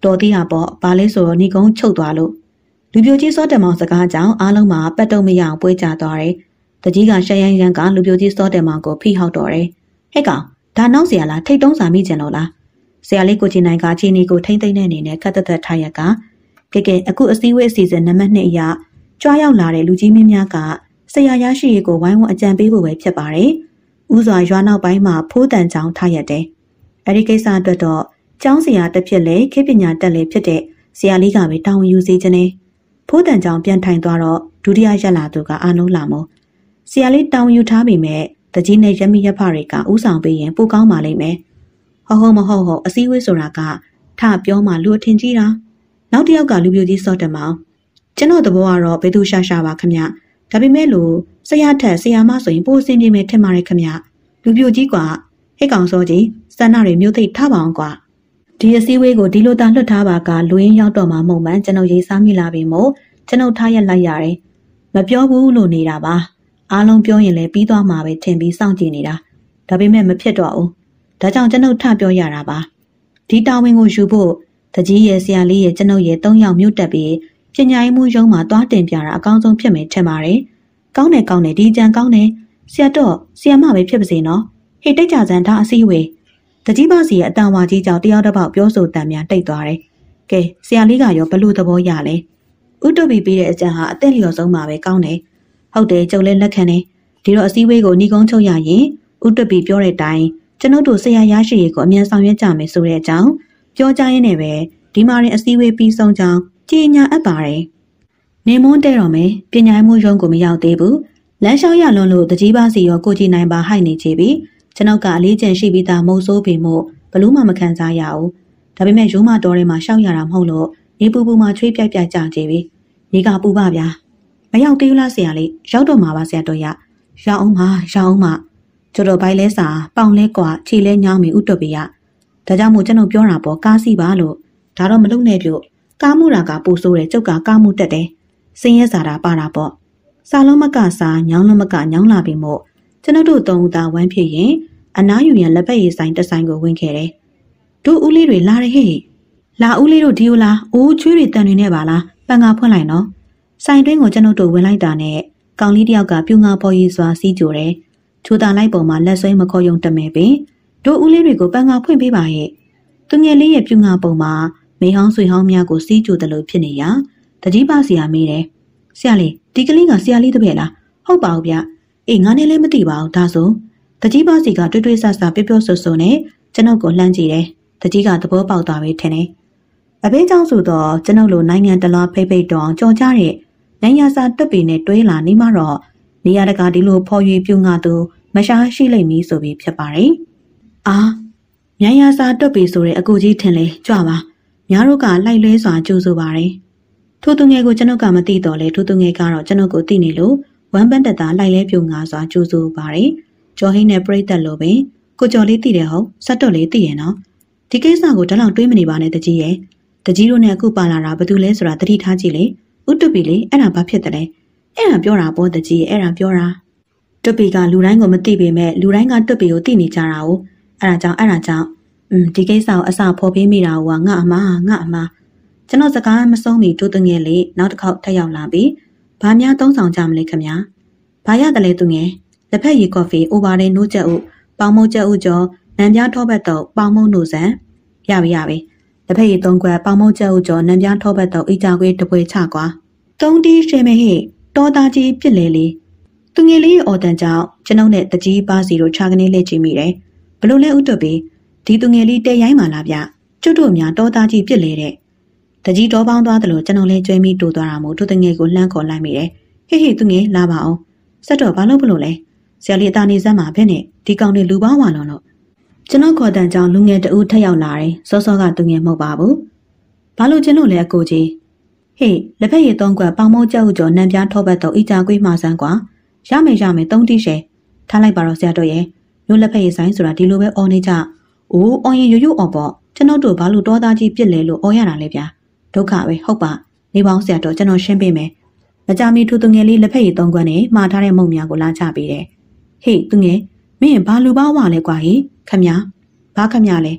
တော်သေးတာပေါ့ဘာလဲဆိုတော့ညီကုန်းချုပ်သွားလို့လူပြိုကြီးစောတယ်မောင်စကားကြောင့်အားလုံးမှာပတ်တုံမရအောင်ပွေးကြသွားတယ်တကြီးကရှက်ရမ်းရမ်းကလူပြိုကြီးစောတယ်မောင်ကိုဖိဟောက်တော်တယ်ဟဲ့ကောင်ဒါနောက်เสียလားထိတ်တုံးစာမိကျင်လို့လားဆရာလေးကိုချင်းနိုင်ကချင်းနီကိုထိမ့်သိမ့်တဲ့အနေနဲ့ကတ်သက်သက်ထားရကကဲအခုအစည်းအဝေးအစီအစဉ်နံပါတ်2အရကြွားရောက်လာတဲ့လူကြီးမင်းများကဆရာရရှိရေးကိုဝိုင်းဝန်းအကြံပေးဖို့ပဲဖြစ်ပါတယ်ဥစွာရွာနောက်ပိုင်းမှာဖိုးတန်ချောင်းထားရတယ်အဲဒီကိစ္စအတွက်တော့ကျောင်းဆရာတစ်ဖြစ်လေခေပညာတက်လေဖြစ်တဲ့ဆရာလေးကပဲတာဝန်ယူစေခြင်းနဲ့ဖိုးတန်ချောင်းပြန်ထိုင်သွားတော့ဒုတိယရက်လာသူကအာနုလာမို့ဆရာလေးတာဝန်ယူထားပေမဲ့တကြီးနဲ့ရမီရဖတွေကဥဆောင်ပေးရင်ပိုကောင်းပါလိမ့်မယ်ဟုတ်မဟုတ်အစည်းအဝေးဆိုတာကထပြောမှလူအထင်ကြီးတာနောက်တစ်ယောက်ကလူပြိုကြီးစော့တယ်မောင်ကျွန်တော်သဘောကတော့ဘယ်သူရှာပါခမဒါပေမဲ့လို့ဆရာထက်ဆရာမဆိုရင်ပိုအဆင်ပြေမယ်ထင်ပါတယ်ခမလူပြိုကြီးကဟဲ့ကောင်စောကြီးစန္ဒတွေမျိုးသိထားပါအောင်ကွာဒီအစည်းအဝေးကိုဒီလိုတာလွတ်ထားပါကလူရင်းရောက်တော့မှမဟုတ်မှန်ကျွန်တော်ရေးစားမိလာပြီမို့ကျွန်တော်ထားရက်လိုက်ရတယ်မပြောဘူးလို့နေတာပါအားလုံးပြောရင်လည်းပြီးသွားမှာပဲထင်ပြီးစောင့်ကြည့်နေတာဒါပေမဲ့မဖြစ်တော့ဘူးဒါကြောင့်ကျွန်တော်ထပြောရတာပါဒီတာဝန်ကိုယူဖို့တကြီးရဲ့ဆရာလေးရဲ့ကျွန်ုပ်ရဲ့3ယောက်မြို့တက်ပြီးပညာရေးမှုရုံးမှာသွားတင်ပြတာအကောင်းဆုံးဖြစ်မယ်ထင်ပါတယ်ကောင်းတယ်ဒီကြံကောင်းတယ်ဆရာတော့ဆရာမပဲဖြစ်ပါစေနော်ဟေ့တိတ်ကြစံဒါအစည်းအဝေးတကြီးပါစီရဲ့အတန်ဝါကြီးကြောင့်တယောက်တစ်ပေါက်ပြောဆိုတန်များတိတ်သွားတယ်ကဲဆရာလေးကရောဘလို့သဘောရလဲဥတုပီပေးတဲ့အကြံဟာအသက်လျော်ဆုံးမှာပဲကောင်းတယ်ဟုတ်တယ်ကျုပ်လည်းလက်ခံတယ်ဒီတော့အစည်းအဝေးကိုညီကုန်းချုပ်ရရင်ဥတုပီပြောတဲ့အတိုင်းကျွန်ုပ်တို့ဆရာရရှိရေးကိုအမြန်ဆောင်ရွက်ကြမယ်ဆိုတဲ့အကြောင်းပြောကြရင်းနဲ့ပဲဒီမှာရင်အစည်းအဝေးပြီးဆုံးကြောင်းကြေညာအပ်ပါတယ်နေမွန်းတဲ့တော့မယ်ပညာရေးမှုရုံးကိုမရောက်သေးဘူးလမ်းလျှောက်ရလွန်လို့တကြီးပါစီရောကိုကြည်နိုင်ပါဟိုက်နေကြပြီကျွန်ုပ်ကအလေးကျင့်ရှိပြီးသားမုံဆိုးပေမို့ဘလို့မှမခံစားရဘူးဒါပေမဲ့ရုံးမတော်ထဲမှာရှောက်ရတာမဟုတ်လို့နေပူမှာချွေးပြိုက်ကြကြပြီနေကပူပါဗျာမရောက်သေးဘူးလားဆရာလေးရောက်တော့မှာပါဆရာတော်ရရောက်အောင်ပါကျတော်ဘိုင်လဲစာပေါင်လဲကွာခြေလဲညောင်းပြီဥတုပီရဒါကြောင့်မို့ကျွန်တော်ပြောတာပေါ့ကားစီပါလို့ဒါတော့မလုပ်နဲ့ပြုတ်ကားမှုတာကပူဆိုးတယ်ကျုပ်ကကားမှုတက်တယ်စင်းရဲစားတာပါတာပေါ့စာလုံးမကစားညောင်းလုံးမကညောင်းလာပြီမို့ကျွန်တော်တို့သုံးဦးသားဝမ်းဖြစ်ရင်အနားယူရန်လက်ပတ်ရည်ဆိုင်တစ်ဆိုင်ကိုဝင်ခဲ့တယ်တို့ဦးလေးတွေလာတယ်ဟဲ့လာဦးလေးတို့ဒီဦးလားအိုးချွေးတွေတန်တွေနဲ့ပါလားပန်ငါဖွင့်လိုက်နော်ဆိုင်တွင်းကိုကျွန်တော်တို့ဝင်လိုက်တာနဲ့ကောင်လေးတယောက်ကပြူငါပေါ်ရည်စွာစီးကြိုတယ်ချိုးတာလိုက်ပုံမှာလက်ဆွဲမခေါ်ယုံတမဲပင်တို့ဦးလေးတွေကိုပန်ငါဖွင့်ပေးပါရဲ့သူငယ်လေးရဲ့ပြူငါပုံမှာမေဟောင်းဆွေဟောင်းများကိုစီးကြိုတယ်လို့ဖြစ်နေရတကြီးပါစီယာမေးတယ်ဆရာလေးဒီကလေးကဆရာလေးတပည့်လားဟုတ်ပါဘူးဗျအေးငါနဲ့လည်းမသိပါဘူးဒါဆိုတကြီးပါစီကတွေ့တွေ့ဆဆပြောဆိုဆိုနဲ့ကျွန်ုပ်ကိုလှမ်းကြည့်တယ်တကြီးကသဘောပေါက်သွားပြီထင်တယ်အဘေးကြောင့်ဆိုတော့ကျွန်ုပ်လိုနိုင်ငံတလားဖိတ်တော်ကြော်ကြတဲ့ညညာစာတက်ပေနဲ့တွဲလာနေမှတော့နေရာတကာဒီလိုဖော်ရွေပြူငါသူမရှားရှိလိမ့်မည်ဆိုပြီးဖြစ်ပါတယ်အာညညာစာတက်ပေဆိုတဲ့အကူကြီးထင်လေကြွပါများတို့ကလိုက်လဲစွာကြိုးဆိုပါတယ်ထိုသူငယ်ကိုကျွန်ုပ်ကမသိတော့လေထိုသူငယ်ကတော့ကျွန်ုပ်ကိုသိနေလို့ဝမ်းပန်းတက်တာလိုက်လဲပြူငါစွာကြိုးဆိုပါတယ်ကျော်ဟင်းနဲ့ပြိတ်သက်လို့ပဲကိုကျော်လေးသိတယ်ဟုတ်စက်တော့လေးသိရဲ့နော်ဒီကိစ္စကိုဒါလောက်တွေးမနေပါနဲ့တကြီးရဲ့တကြီးတို့နဲ့အခုပါလာတာဘာတူလဲဆိုတာသတိထားကြည့်လေဥတုပီလေအဲ့ဒါဘာဖြစ်တယ်လဲအဲ့ဒါပြောတာပေါ့တကြီးရဲ့အဲ့ဒါပြောတာတွပီကလူတိုင်းကိုမသိပေမဲ့လူတိုင်းကတွပီကိုသိနေကြတာ哦အဲ့ဒါကြောင့်ဒီကိစ္စကိုအစဖော်ပေးမိတာကငါအမကျွန်တော်စကားမဆုံးမီတို့တငယ်လေးနောက်တစ်ခေါက်ထပ်ရောက်လာပြီးဘာများသုံးဆောင်ကြမလဲခင်ဗျာဘာရတယ်လဲသူငယ်လက်ဖက်ရည်ကော်ဖီအိုဗာတဲ့နိုးချက်ဥပေါင်မုံချက်ဥကျော်နံပြားထောပတ်တော့ပေါင်မုံနိုးစံရပြီလက်ဖက်ရည်3ခွက်ပေါင်မုံချက်ဥကျော်နံပြားထောပတ်တော့အိကြခွေးတပွဲချကွာ3တီးရှေမဲဟဲ့တောသားကြီးပြစ်လေလေသူငယ်လေးရဲ့အော်တန်ကြောင့်ကျွန်ုပ်နဲ့တကြီးပါစီတို့ခြာကနေလှည့်ကြည့်မိတယ်ဘလို့လဲဥတုပီဒီသူငယ်လေးတဲရိုင်းမှလားဗျကျွတ်တို့များတောသားကြီးပြစ်လေတဲ့တကြီးတော်ပေါင်းသွားတယ်လို့ကျွန်တော်လည်းကြွေးမိတူသွားတာမို့သူတငယ်ကိုလှမ်းခေါ်လိုက်မိတယ်ဟေးသူငယ်လာပါအောင်စက်တော့ဘာလို့ဘလို့လဲဆရာလေးအသားနေစမ်းမှာဘဲနဲ့ဒီကောင်တွေလူပေါင်းဝါလုံးလို့ကျွန်တော်ခေါ်တန်ကြောင့်လူငယ်တဦးထက်ရောက်လာတယ်စောစောကသူငယ်မဟုတ်ပါဘူးဘာလို့ကျွန်တော်လဲအကိုကြီးဟေးလက်ဖက်ရည်3ခွက်ပေါင်မုံကြောက်ကျော်နံပြားထောပတ်တော့အိကြကွေးမှာစမ်းကွာရမယ်3တီးရှယ်ထားလိုက်ပါတော့ဆရာတို့ရဲ့မျိုးလက်ဖက်ရည်ဆိုင်ဆိုတာဒီလိုပဲအော်နေကြအိုးအော်ရင်ရိုးအော်ပေါ့ကျွန်တော်တို့ဘာလို့တောသားကြီးပြစ်လဲလို့အော်ရတာလဲဗျာဒုက္ခပဲဟုတ်ပါနေပေါင်းဆရာတော်ကျွန်တော်ရှင်းပေးမယ်မကြမီသူငယ်လေးလက်ဖက်ရည်3ခွက်နဲ့မှာထားတဲ့မုံများကိုလာချပေးတယ်ဟေးသူငယ်မင်းဘာလူပါဝါလဲကွာဟေးခမညာဘာခမညာလဲန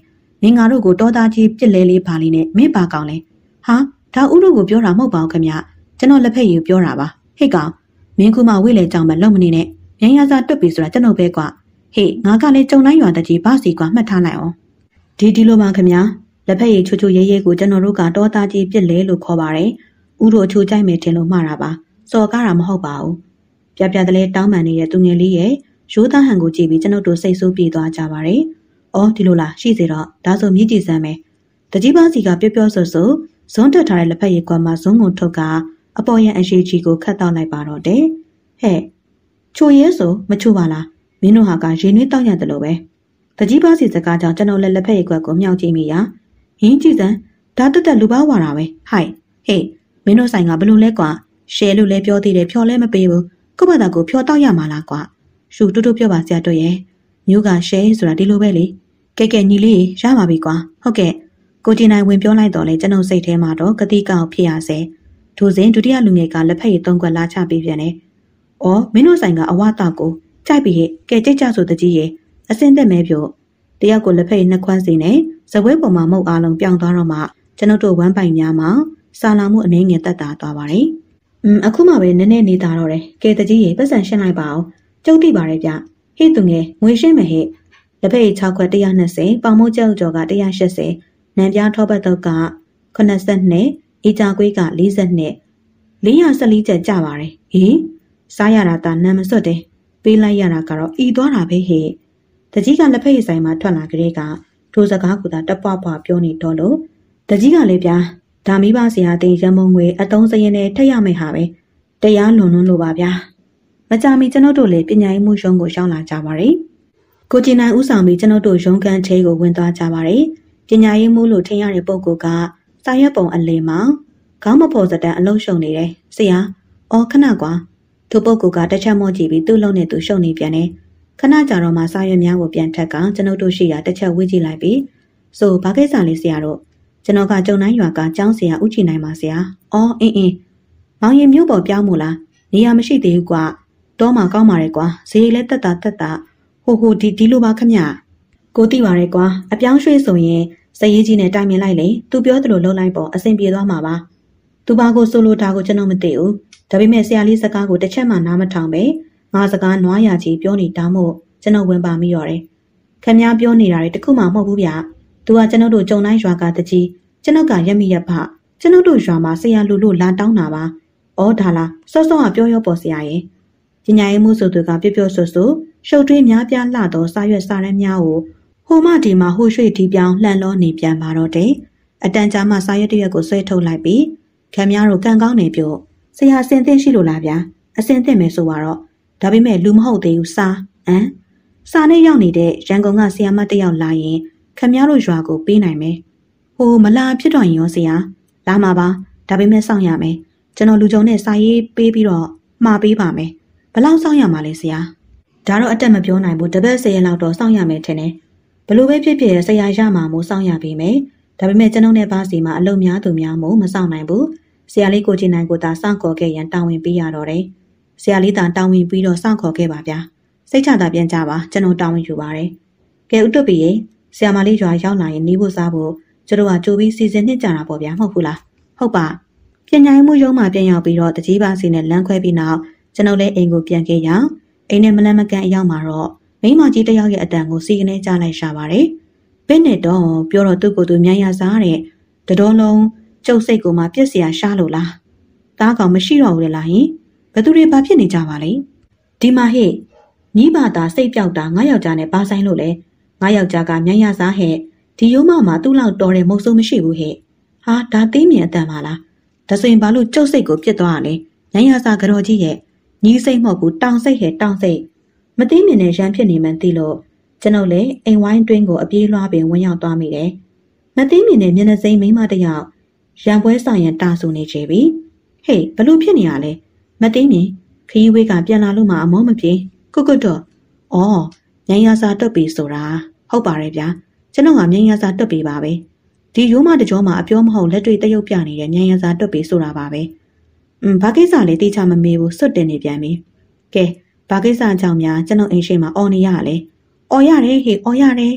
ငါတို့ကိုတောသားကြီးပြစ်လဲလေးပါလိနဲ့မင်းပါကောင်းလဲဟာဒါဥတို့ကိုပြောတာမဟုတ်ပါဘူးခင်ဗျကျွန်တော်လက်ဖက်ရည်ပြောတာပါဟေ့ကောင်မင်းကမှဝိလေကြောင်မလုံမနေနဲ့မြန်ရစာတွတ်ပြီဆိုတာကျွန်တော်ပဲကွာဟေ့ငါကလည်းကြုံတိုင်းရွာတကြီးဘာစီကွာမှတ်ထားလိုက်အောင်ဒီလိုပါခင်ဗျလက်ဖက်ရည်ချူချူရဲရဲကိုကျွန်တော်တို့ကတောသားကြီးပြစ်လဲလို့ခေါ်ပါတယ်ဥတို့အချိုးကြိုက်မယ်ထင်လို့မှားတာပါစော်ကားတာမဟုတ်ပါဘူးပြပြတလဲတောင်းပန်နေတဲ့သူငယ်လေးရဲ့ရိုးသားဟန်ကိုကြည့်ပြီးကျွန်တော်တို့စိတ်ဆိုးပြေသွားကြပါတယ်အော်ဒီလိုလားရှိစေတော့ဒါဆိုမြည်ကြည့်စမ်းမယ်တကြီးပါစီကပြောပြောဆိုဆိုဇွန်းတက်ထားတဲ့လက်ဖက်ရည်ကွာမှာဇွန်းကိုထုတ်ကအပေါ်ရန်အရှိကြီးကိုခတ်တောက်လိုက်ပါတော့တယ်ဟဲ့ချိုရဲဆိုမချိုပါလားမင်းတို့ဟာကရေနွေးတောက်ရတယ်လို့ပဲတကြီးပါစီစကားကြောင့်ကျွန်တော်လည်းလက်ဖက်ရည်ကွက်ကိုမြောက်ကြည့်မိရဟင်းကြည့်စမ်းဒါတက်တက်လူပါဝါတာပဲဟိုက်ဟေးမင်းတို့ဆိုင်ကဘလို့လဲကွာရှယ်လို့လဲပြောသေးတယ်ဖြော်လဲမပေးဘူးကို့ဘာသာကိုဖြော်တောက်ရမှာလားကွာရှူတူတူပြောပါဆရာတို့ရဲ့မျိုးကရှယ်ဆိုတာဒီလိုပဲလေကဲညီလေးရပါပြီကွာဟုတ်ကဲ့ကိုကြည်နိုင်ဝင်ပြောလိုက်တော့လေကျွန်တော်စိတ်ထဲမှာတော့ကတိကောက်ဖြစ်ရစေထိုစဉ်ဒုတိယလူငယ်ကလက်ဖက်ရည်3ခွက်လာချပေးပြန်တယ်။အော်မင်းတို့ဆိုင်ကအဝတောက်ကိုကြိုက်ပြီးကဲကြိတ်ကြဆိုတကြီးရဲ့အစင်းသက်မဲပြို့တယောက်ကိုလက်ဖက်ရည်2ခွက်စီနဲ့ဇပွဲပေါ်မှာမုတ်အားလုံးပြောင်းသွားတော့မှကျွန်တော်တို့ဝမ်းပိုင်များမှာစာလာမှုအနေငယ်တက်တာသွားပါတယ်။အခုမှပဲနည်းနည်းနေတာတော့တယ်။ကဲတကြီးရဲ့ပတ်စံရှင်းလိုက်ပါအောင်။ကျုပ်သိပါတယ်ဗျ။ဟေ့သူငယ်ငွေရှင်းမယ်ဟဲ့။လက်ဖက်ရည်6ခွက်120ပေါင်မိုးကြောက်ကြော်က180နံပြားထောပတ်တုတ်က82အီကြာကွေးက42 414ကျပ်ကြပါတယ်ဟေးစားရတာနံမစွတ်တယ်ပေးလိုက်ရတာကတော့ဤသွားတာပဲဟဲ့တကြီးကလက်ဖက်ရည်ဆိုင်မှာထွက်လာကြတဲ့ကထိုစကားကတပွားပွားပြောနေတော့လို့တကြီးကလည်းဗျာဒါမိဘဆရာတင်ရမုံငွေအတုံးစရင်နဲ့ထက်ရမယ်ဟာပဲတရားလွန်လို့ပါဗျာမကြမီကျွန်တော်တို့လည်းပညာရေးမှုရုံးကိုရှောင်းလာကြပါတယ်ကိုကြည်နိုင်ဦးဆောင်ပြီးကျွန်တော်တို့ရုံးခန်းထဲကိုဝင်သွားကြပါတယ်ပညာရေးမှုလို့ထင်ရတဲ့ပုံကစာရွက်ပုံအလင်းမှာခေါင်းမဖော်စတန်အလုံးရှုံနေတယ်ဆရာအော်ခဏကွာသူပုတ်ကူကတစ်ချက်မော့ကြည့်ပြီးသူ့လုံးနဲ့သူရှုံနေပြန်တယ်ခဏကြာတော့မှစာရွက်များကိုပြန်ထက်ကကျွန်ုပ်တို့ရှိရာတစ်ချက်ဝေ့ကြည့်လိုက်ပြီးဆိုဘာကိစ္စလေးဆရာတို့ကျွန်တော်ကကြုံတိုင်းရွာကကျောင်းဆရာဦးချီနိုင်ပါဆရာအော်အင်းမောင်ရင်မျိုးပေါ်ပြောင်းမို့လားနေရာမရှိသေးဘူးကွာတော့မှကောင်းပါရဲ့ကွာဈေးလည်းတက်တာဟိုဒီလိုပါခမကိုသိပါရဲ့ကွာအပြောင်းရွှေ့ဆိုရင်စရေးကြီးနဲ့တိုင်ပင်လိုက်လေသူပြောသလိုလှုပ်လိုက်ပေါ့အဆင်ပြေသွားမှာပါသူဘာကိုဆိုလိုတာကိုကျွန်တော်မသိဘူးဒါပေမဲ့ဆရာလေးစကားကိုတစ်ချက်မှနားမထောင်ပဲငါစကားနွားရကြီးပြောနေတာမို့ကျွန်တော်ဝင်ပါမိရော်တယ်ခင်ဗျားပြောနေတာတွေတခုမှမဟုတ်ဘူးဗျသူကကျွန်တော်တို့ကြုံတိုင်းရွာကတကြီးကျွန်တော်ကရက်မိရဖကျွန်တော်တို့ရွာမှာဆရာလူလို့လာတောင်းတာပါဩဒါလားစောစောကပြောရောပေါ်ဆရာရဲ့ပညာရေးမှုဆိုသူကပြောဆိုရှုပ်ထွေးများပြားလှတော့စာရွက်စာတမ်းများကိုဟိုမဒီမှာဟိုရွှေ့ဒီပြောင်းလှန်လောနေပြန်ပါတော့တယ်အတန်ကြာမှစာရွက်တစ်ရွက်ကိုဆွဲထုတ်လိုက်ပြီးခင်ဗျားတို့ကန်ကောင်းနေပြုတ်ဆရာအစင်သင့်ရှိလို့လားဗျာအစင်သင့်မယ်ဆိုတော့ဒါပေမဲ့လူမဟုတ်သေးဘူးစာနဲ့ရောက်နေတဲ့ရန်ကုန်ကဆရာမတစ်ယောက်လာရင်ခင်ဗျားတို့ရွာကိုပေးနိုင်မယ်ဟိုမလာဖြစ်တော့ရင်ရောဆရာလာမှာပါဒါပေမဲ့စောင့်ရမယ်ကျွန်တော်လူကြုံနဲ့စာရေးပေးပြီးတော့မှာပေးပါမယ်ဘယ်လောက်စောင့်ရမှာလဲဆရာဒါတော့အတက်မပြောနိုင်ဘူးတပတ်10ရက်လောက်တော့စောင့်ရမယ်ထင်တယ်ဘလို့ပဲဖြစ်ဖြစ်ဆရာရမှာမို့စောင့်ရပြီမယ်ဒါပေမဲ့ကျွန်ုပ်နဲ့ပါစီမှာအလုံများသူများမို့မစောင့်နိုင်ဘူးဆရာလေးကိုကြည်နိုင်ကိုသာစောင့်ခေါ်ခဲ့ရန်တာဝန်ပေးရတော့တယ်ဆရာလေးသာတာဝန်ပြီးတော့စောင့်ခေါ်ခဲ့ပါဗျာစိတ်ချတာပြန်ကြပါကျွန်တော်တာဝန်ယူပါတယ်ကဲဥတုပီရေဆရာမလေးရွာရောက်လာရင်နေဖို့စားဖို့ကျွန်တော်ကကြိုပြီးစီစဉ်နှစ်ကြတာပေါ့ဗျာမဟုတ်ဘူးလားဟုတ်ပါပညာရေးမှုရုံးမှာပြန်ရောက်ပြီးတော့တကြီးပါစီနဲ့လမ်းခွဲပြီးနောက်ကျွန်တော်လည်းအိမ်ကိုပြန်ခဲ့ရအောင်အိမ်နဲ့မလန့်မကန့်အရောက်မှာတော့မိမကြီးတယောက်ရဲ့အတန်ကိုစီကနေကြားလိုက်ရှာပါတယ်ဘယ်နဲ့တော့ပြောတော့သူ့ကိုယ်သူမြန်ရစားတဲ့တတော်လုံးကျုပ်စိတ်ကိုမှပြက်เสียရှားလို့လားသားကောင်မရှိတော့ဘူးလေလားဟင်ဘသူတွေဘာဖြစ်နေကြပါလဲဒီမှာဟဲ့ညီမသားစိတ်ပြောက်တာငါယောက်ျားနဲ့ပါဆိုင်လို့လေငါယောက်ျားကမြန်ရစားဟဲ့ဒီရုံးမမှာသူ့လောက်တော်တဲ့မုတ်ဆိုးမရှိဘူးဟဲ့ဟာဒါသိမြင်အတန်ပါလားဒါဆိုရင်ဘာလို့ကျုပ်စိတ်ကိုပြစ်သွားရလဲမြန်ရစားကြော်ကြီးရဲ့ညီစိတ်မဟုတ်ဘူးတောင်စိတ်ဟဲ့တောင်စိတ်မသိမြင်နဲ့ရန်ဖြစ်နေမှန်းသိလို့ကျွန်ုပ်လည်းအိမ်ဝိုင်းတွင်းကိုအပြေးလွှားပင်ဝင်ရောက်သွားမိတယ်မသိမြင်နဲ့မျက်နှာစိမ်းမိမတယောက်ရန်ပွဲဆောင်ရန်တာဆူနေချေပြီဟေးဘလို့ဖြစ်နေရလဲမသိမြင်ခရီးဝေးကပြန်လာလို့မှအမောမပြေကုတ်တော့အော်မြန်ရစာတွတ်ပြီဆိုတာဟုတ်ပါတယ်ဗျာကျွန်တော်ကမြန်ရစာတွတ်ပြီပါပဲဒီရိုးမတကြောမှာအပြောမဟုတ်လက်တွေ့တရုပ်ပြနေတဲ့မြန်ရစာတွတ်ပြီဆိုတာပါပဲဘာကိစ္စလဲတိကျမမေးဘူးစွတ်တင်နေပြန်ပြီကဲဘာကိစ္စကြောင့်များကျွန်တော်အိမ်ရှိမှာအော်နေရလဲအော်ရတယ်ဟေးအော်ရတယ်ဟ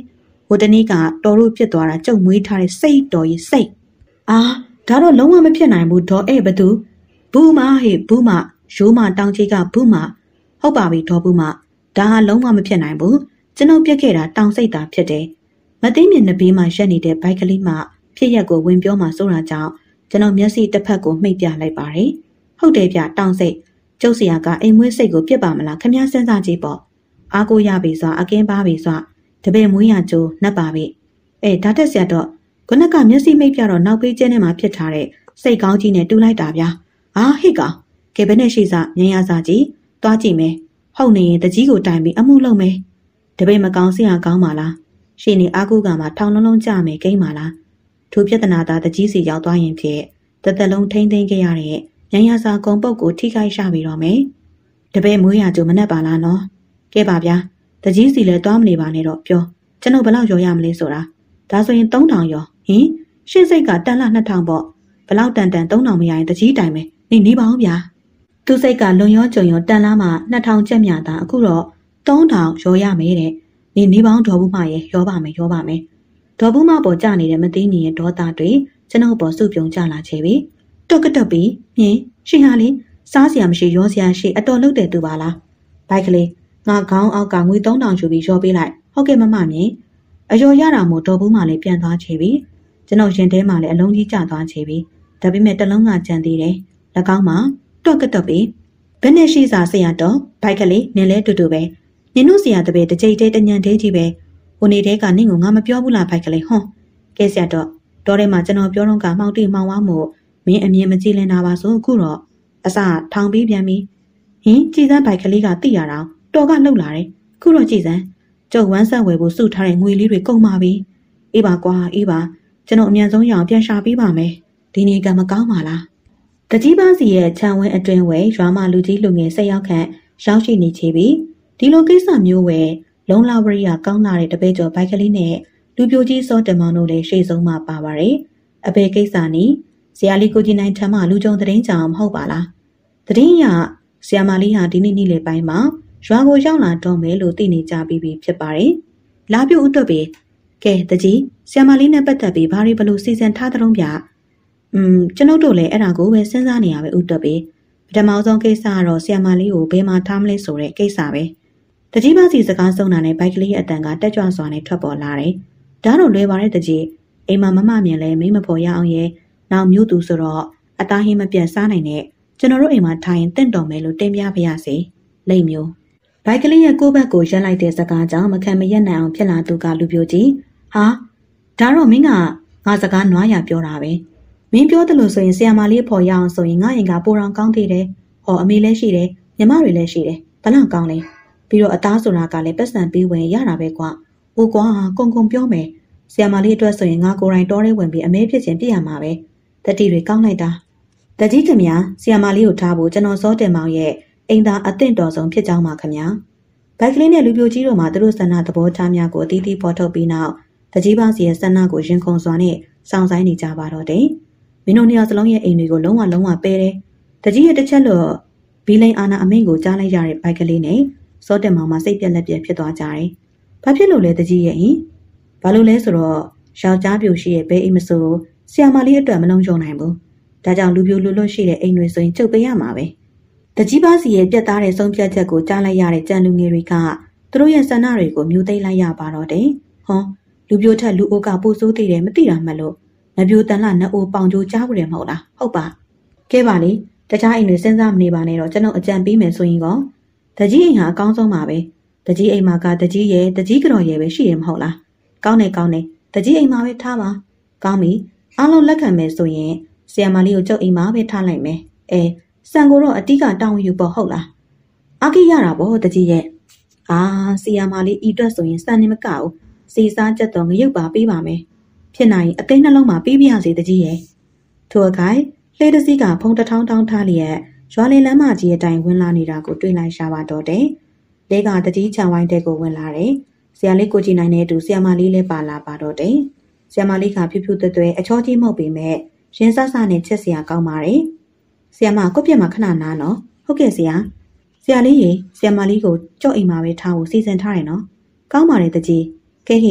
ဟိုတနေ့ကတော်တို့ဖြစ်သွားတာကျုပ်မွေးထားတဲ့စိတ်တော်ကြီးစိတ်အာဒါတော့လုံးဝမဖြစ်နိုင်ဘူးဒေါ်ဘသူဘူးမဟေ့ဘူးမရိုးမတောင်ကြီးကဘူးမဟုတ်ပါပြီဒေါ်ဘူးမဒါဟာလုံးဝမဖြစ်နိုင်ဘူးကျွန်တော်ပြက်ခဲ့တာတောင်စိတ်သာဖြစ်တယ်မသိမြင်နှဘေးမှာရက်နေတဲ့ဘိုက်ကလေးမှဖြစ်ရက်ကိုဝင်ပြောမှစိုးတာကြောင့်ကျွန်တော်မျက်စိတစ်ဖက်ကိုမှိတ်ပြလိုက်ပါတယ်ဟုတ်တယ်ဗျတောင်စိတ်ကျုပ်ဆရာကအိမ်မွေးစိတ်ကိုပြစ်ပါမလားခမည်းစဉ်းစားကြည့်ပေါ့အားကိုရပြီစွာအကင်းပါပြီစွာတပည့်မွေးရကြိုးနှက်ပါပြီဒါတက်ဆရာတော့ခုနကမျက်စိမိတ်ပြတော့နောက်ပေးကျဲထဲမှာဖြစ်ထားတဲ့စိတ်ကောင်းကြီးနဲ့တူလိုက်တာဗျာဟိတ်ကောင်ကဲဘယ်နဲ့ရှိစားမြင်ရစားကြည့်သွားကြည့်မယ်ဟုတ်နေရင်တကြီးကိုတိုင်ပြီးအမှုလုပ်မယ်တပည့်မကောင်းဆရာကောင်းပါလားရှင်းနေအားကိုကမှထောင်လုံးလုံးကြမယ်ကိန်းပါလားထိုပြဿနာသားတကြီးစီရောက်သွားရင်ဖြစ်တသက်လုံးထိမ့်သိမ်းခဲ့ရတဲ့ညံရစာကုံပုတ်ကိုထိခိုက်ရှာပြီးတော့မယ်တပည့်မွေးရကြိုးမနဲ့ပါလားနော်ကဲပါဗျာတကြီးစီလည်းသွားမနေပါနဲ့တော့ပြောကျွန်တော်ဘယ်လောက်ရောရမလဲဆိုတာဒါဆိုရင်3000ရောဟင်ရှင်းစိတ်ကတန်လာ2000ပေါ့ဘလောက်တန်3000မရရင်တကြီးတိုင်မယ်နေပါအောင်ဗျာသူစိတ်ကလွန်ရောကြုံရောတန်လာမှ2000ကျက်မြတာအခုတော့3000ရောရမယ်တဲ့နေပါအောင်ဒေါ်ဘူးမရဲ့ရောပါမယ်ဒေါ်ဘူးမပေါ်ကြနေတဲ့မသိနေရဲ့ဒေါသတွေကျွန်တော်ပေါ်စုပြုံကြလာချေပြီတော့ကတော့ပြီးဟင်ရှင်ဟာလေစားစရာမရှိရောစရာရှိအတော်လုတ်တဲ့သူပါလားဘိုက်ကလေးငါခေါင်းအောက်ကငွေ3000ယူပြီးရောပေးလိုက်ဟုတ်ကဲ့မမမြင်အယောရတာမို့ဒေါ်ဘူးမလေးပြန်သွားချေပြီကျွန်တော်ရင်ထဲမှာလည်းအလုံးကြီးကျသွားချေပြီဒါပေမဲ့တလုံးကကြံသေးတယ်၎င်းမှာတော့ကတော့ပြီးဘယ်နဲ့ရှိစားဆရာတော့ဘိုက်ကလေးနင်လဲတူတူပဲနင်တို့ဆရာတပည့်တစ်ကြိတ်တည်းတညံတည်းကြီးပဲဟိုနေတဲ့ကနင့်ကိုငါမပြောဘူးလားဘိုက်ကလေးဟွန်းကဲဆရာတော့တော်ထဲမှာကျွန်တော်ပြောတော့ကမှောက်တိမှောင်ဝါမို့မင်းအမြင်မကြည့်လင်တာပါဆိုအခုတော့အစထောင်ပြီးပြန်ပြီဟင်ကြည်စမ်းဘိုက်ကလေးကသိရတာတော်ကလှုပ်လာတယ်ခုတော့ကြည်စမ်းကျုပ်ဝမ်းဆက်ဝယ်ဖို့စုထားတဲ့ငွေလေးတွေကုန်ပါပြီအေးပါကွာအေးပါကျွန်တော်အမြန်ဆုံးရအောင်ပြန်ရှာပေးပါမယ်ဒီနေ့ကမကောင်းပါလားတကြီးပါစီရဲ့ခြံဝဲအတွင်းဝဲရွာမလူကြီးလူငယ်ဆက်ရောက်ခန့်ရောက်ရှိနေချေပြီဒီလိုကိစ္စမျိုးဝဲလုံလာဝရိယကောင်းလာတဲ့တပည့်ကျော်ဘိုက်ကလေးနဲ့လူပြိုကြီးစောတမောင်တို့လည်းရှေ့ဆုံးမှာပါပါတယ်အဘေကိစ္စနီးဆရာလေးကိုကြီးနိုင်ထမ်းမှလူကြုံသတင်းကြောင်မဟုတ်ပါလားသတင်းရဆရာမလေးဟာဒီနေ့လေပိုင်းမှာရွာကိုရောက်လာတော့မယ်လို့သိနေကြပြီးဖြစ်ပါတယ်လာပြုတ်ဥတွက်ပြီကဲတကြီးဆရာမလေးနဲ့ပတ်သက်ပြီးဘာတွေဘလို့စီစဉ်ထားတဲ့တုံးဗျကျွန်ုပ်တို့လည်းအဲ့ဒါကိုပဲစဉ်းစားနေရပဲဥတွက်ပြီပထမဆုံးကိစ္စကတော့ဆရာမလေးကိုဘယ်မှာထားမလဲဆိုတဲ့ကိစ္စပဲတကြီးပါစီစကားဆုံးတာနဲ့ဘိုက်ကလေးရဲ့အတန်ကတက်ကြွစွာနဲ့ထွက်ပေါ်လာတယ်ဒါတော့လွယ်ပါတဲ့တကြီးအိမ်မှာမမမြင်လဲမိမဖော်ရအောင်ရဲ့နောက်မျိုးသူဆိုတော့အသားဟင်းမပြတ်စားနိုင်တဲ့ကျွန်တော်တို့အိမ်မှာထိုင်တင့်တော်မယ်လို့တင်ပြပါရစေလိမ့်မျိုးဘိုက်ကလေးရဲ့ကိုယ့်ဘက်ကိုရက်လိုက်တဲ့စကားကြောင့်မခံမရက်နိုင်အောင်ဖြစ်လာသူကလူပြိုကြီးဟာဒါတော့မင်းကငါစကားနွားရပြောတာပဲမင်းပြောတယ်လို့ဆိုရင်ဆရာမလေးဖော်ရအောင်ဆိုရင်ငါရင်ကပိုတော်ကောင်းသေးတယ်ဟောအမေလည်းရှိတယ်ညီမတွေလည်းရှိတယ်ဘလောက်ကောင်းလဲပြီးတော့အသားဆိုတာကလည်းပတ်စံပေးဝင်ရတာပဲကွာဟိုကွာကုံပြောမယ်ဆရာမလေးအတွက်ဆိုရင်ငါကိုယ်တိုင်တော်ရဲဝင်ပြီးအမဲဖြစ်ချင်းပြရမှာပဲတတိတွေကောင်းလိုက်တာတကြီးခင်ဗျာဆရာမလေးကိုထားဖို့ကျွန်တော်စောတင်မောင်ရဲ့အိမ်သားအသင့်တော်ဆုံးဖြစ်ကြောင်းပါခင်ဗျာဘိုက်ကလေးနဲ့လူပြိုကြီးတို့မှာသူတို့ဆန္ဒသဘောထားများကိုအသီးသီးဖော်ထုတ်ပြီးနောက်တကြီးပါစီရဲ့ဆန္ဒကိုရင်ခုန်စွာနဲ့စောင့်ဆိုင်နေကြပါတော့တယ်မင်းတို့နှစ်ယောက်စလုံးရဲ့အိမ်တွေကိုလုံးဝပဲတယ်တကြီးရဲ့တစ်ချက်လို့ဘီလိန်အာနာအမိန့်ကိုကြားလိုက်ရတဲ့ဘိုက်ကလေးနဲ့စောတင်မောင်မှာစိတ်ပြက်လက်ပြက်ဖြစ်သွားကြတယ်ဘာဖြစ်လို့လဲတကြီးရဲ့ဟင်ဘာလို့လဲဆိုတော့ယောက်ျားပြိုရှိရဲ့ဘဲအိမ်မဆိုဆရာမလေးအတွက်မလုံးကြုံနိုင်ဘူးဒါကြောင့်လူပြိုလူလွတ်ရှိတဲ့အိမ်တွေဆိုရင်ချုပ်ပေးရမှာပဲတကြီးပါစီရဲ့ပြက်သားတဲ့ဆုံးဖြတ်ချက်ကိုကြားလိုက်ရတဲ့ကြံလူငယ်တွေကသူတို့ရဲ့ဆန္ဒတွေကိုမျိုးသိမ်းလိုက်ရပါတော့တယ်ဟောလူပြိုထက်လူအိုကပိုဆိုးသေးတယ်မသိတာမှလို့ငပြိုတန်လှနှအိုပေါင်ကြိုးကြားဘူးတယ်မဟုတ်လားဟုတ်ပါကဲပါလေတခြားအိမ်တွေစဉ်းစားမနေပါနဲ့တော့ကျွန်တော်အကြံပေးမယ်ဆိုရင်ကောတကြီးအိမ်ဟာအကောင်းဆုံးပါပဲတကြီးအိမ်မှာကတကြီးရဲ့တကြီးကြော်ရဲ့ပဲရှိတယ်မဟုတ်လားကောင်းတယ်တကြီးအိမ်မှာပဲထားပါကောင်းပြီအားလုံးလက်ခံမယ်ဆိုရင်ဆရာမလေးကိုကျုပ်အိမ်မှာပဲထားလိုက်မယ်စံကိုတော့အတိကတောင်းယူပေါ့ဟုတ်လားအာကိရတာပေါ့တကြီးရဲ့ဆရာမလေးဤအတွက်ဆိုရင်စံနေမကဘူးစီစားချက်တော့ငရုတ်ပါပေးပါမယ်ဖြစ်နိုင်အသိနှလုံးမှာပေးပြရစေတကြီးရဲ့ထိုအခိုင်လှေတစည်းကဖုံတစ်ထောင်းထောင်းထားလျက်ရွာလင်လမ်းမကြီးအတိုင်းဝင်လာနေတာကိုတွေ့လိုက်ရှာပါတော့တယ်လဲကတကြီးချံဝိုင်းတဲ့ကိုဝင်လာတယ်ဆရာလေးကိုကြည့်နိုင်တဲ့သူဆရာမလေးလည်းပါလာပါတော့တယ်ဆရာမလေးကဖြူဖြူသွဲ့သွဲ့အချောကြီးမှုတ်ပေမဲ့ရင်ဆဆနဲ့ချက်စရာကောင်းပါတယ်ဆရာမကိုပြက်မှာခဏနားနော်ဟုတ်ကဲ့ဆရာလေးရေဆရာမလေးကိုကြော့အိမ်မှာပဲထားဖို့စီစဉ်ထားတယ်နော်ကောင်းပါတယ်တကြီးကဲဟဲ့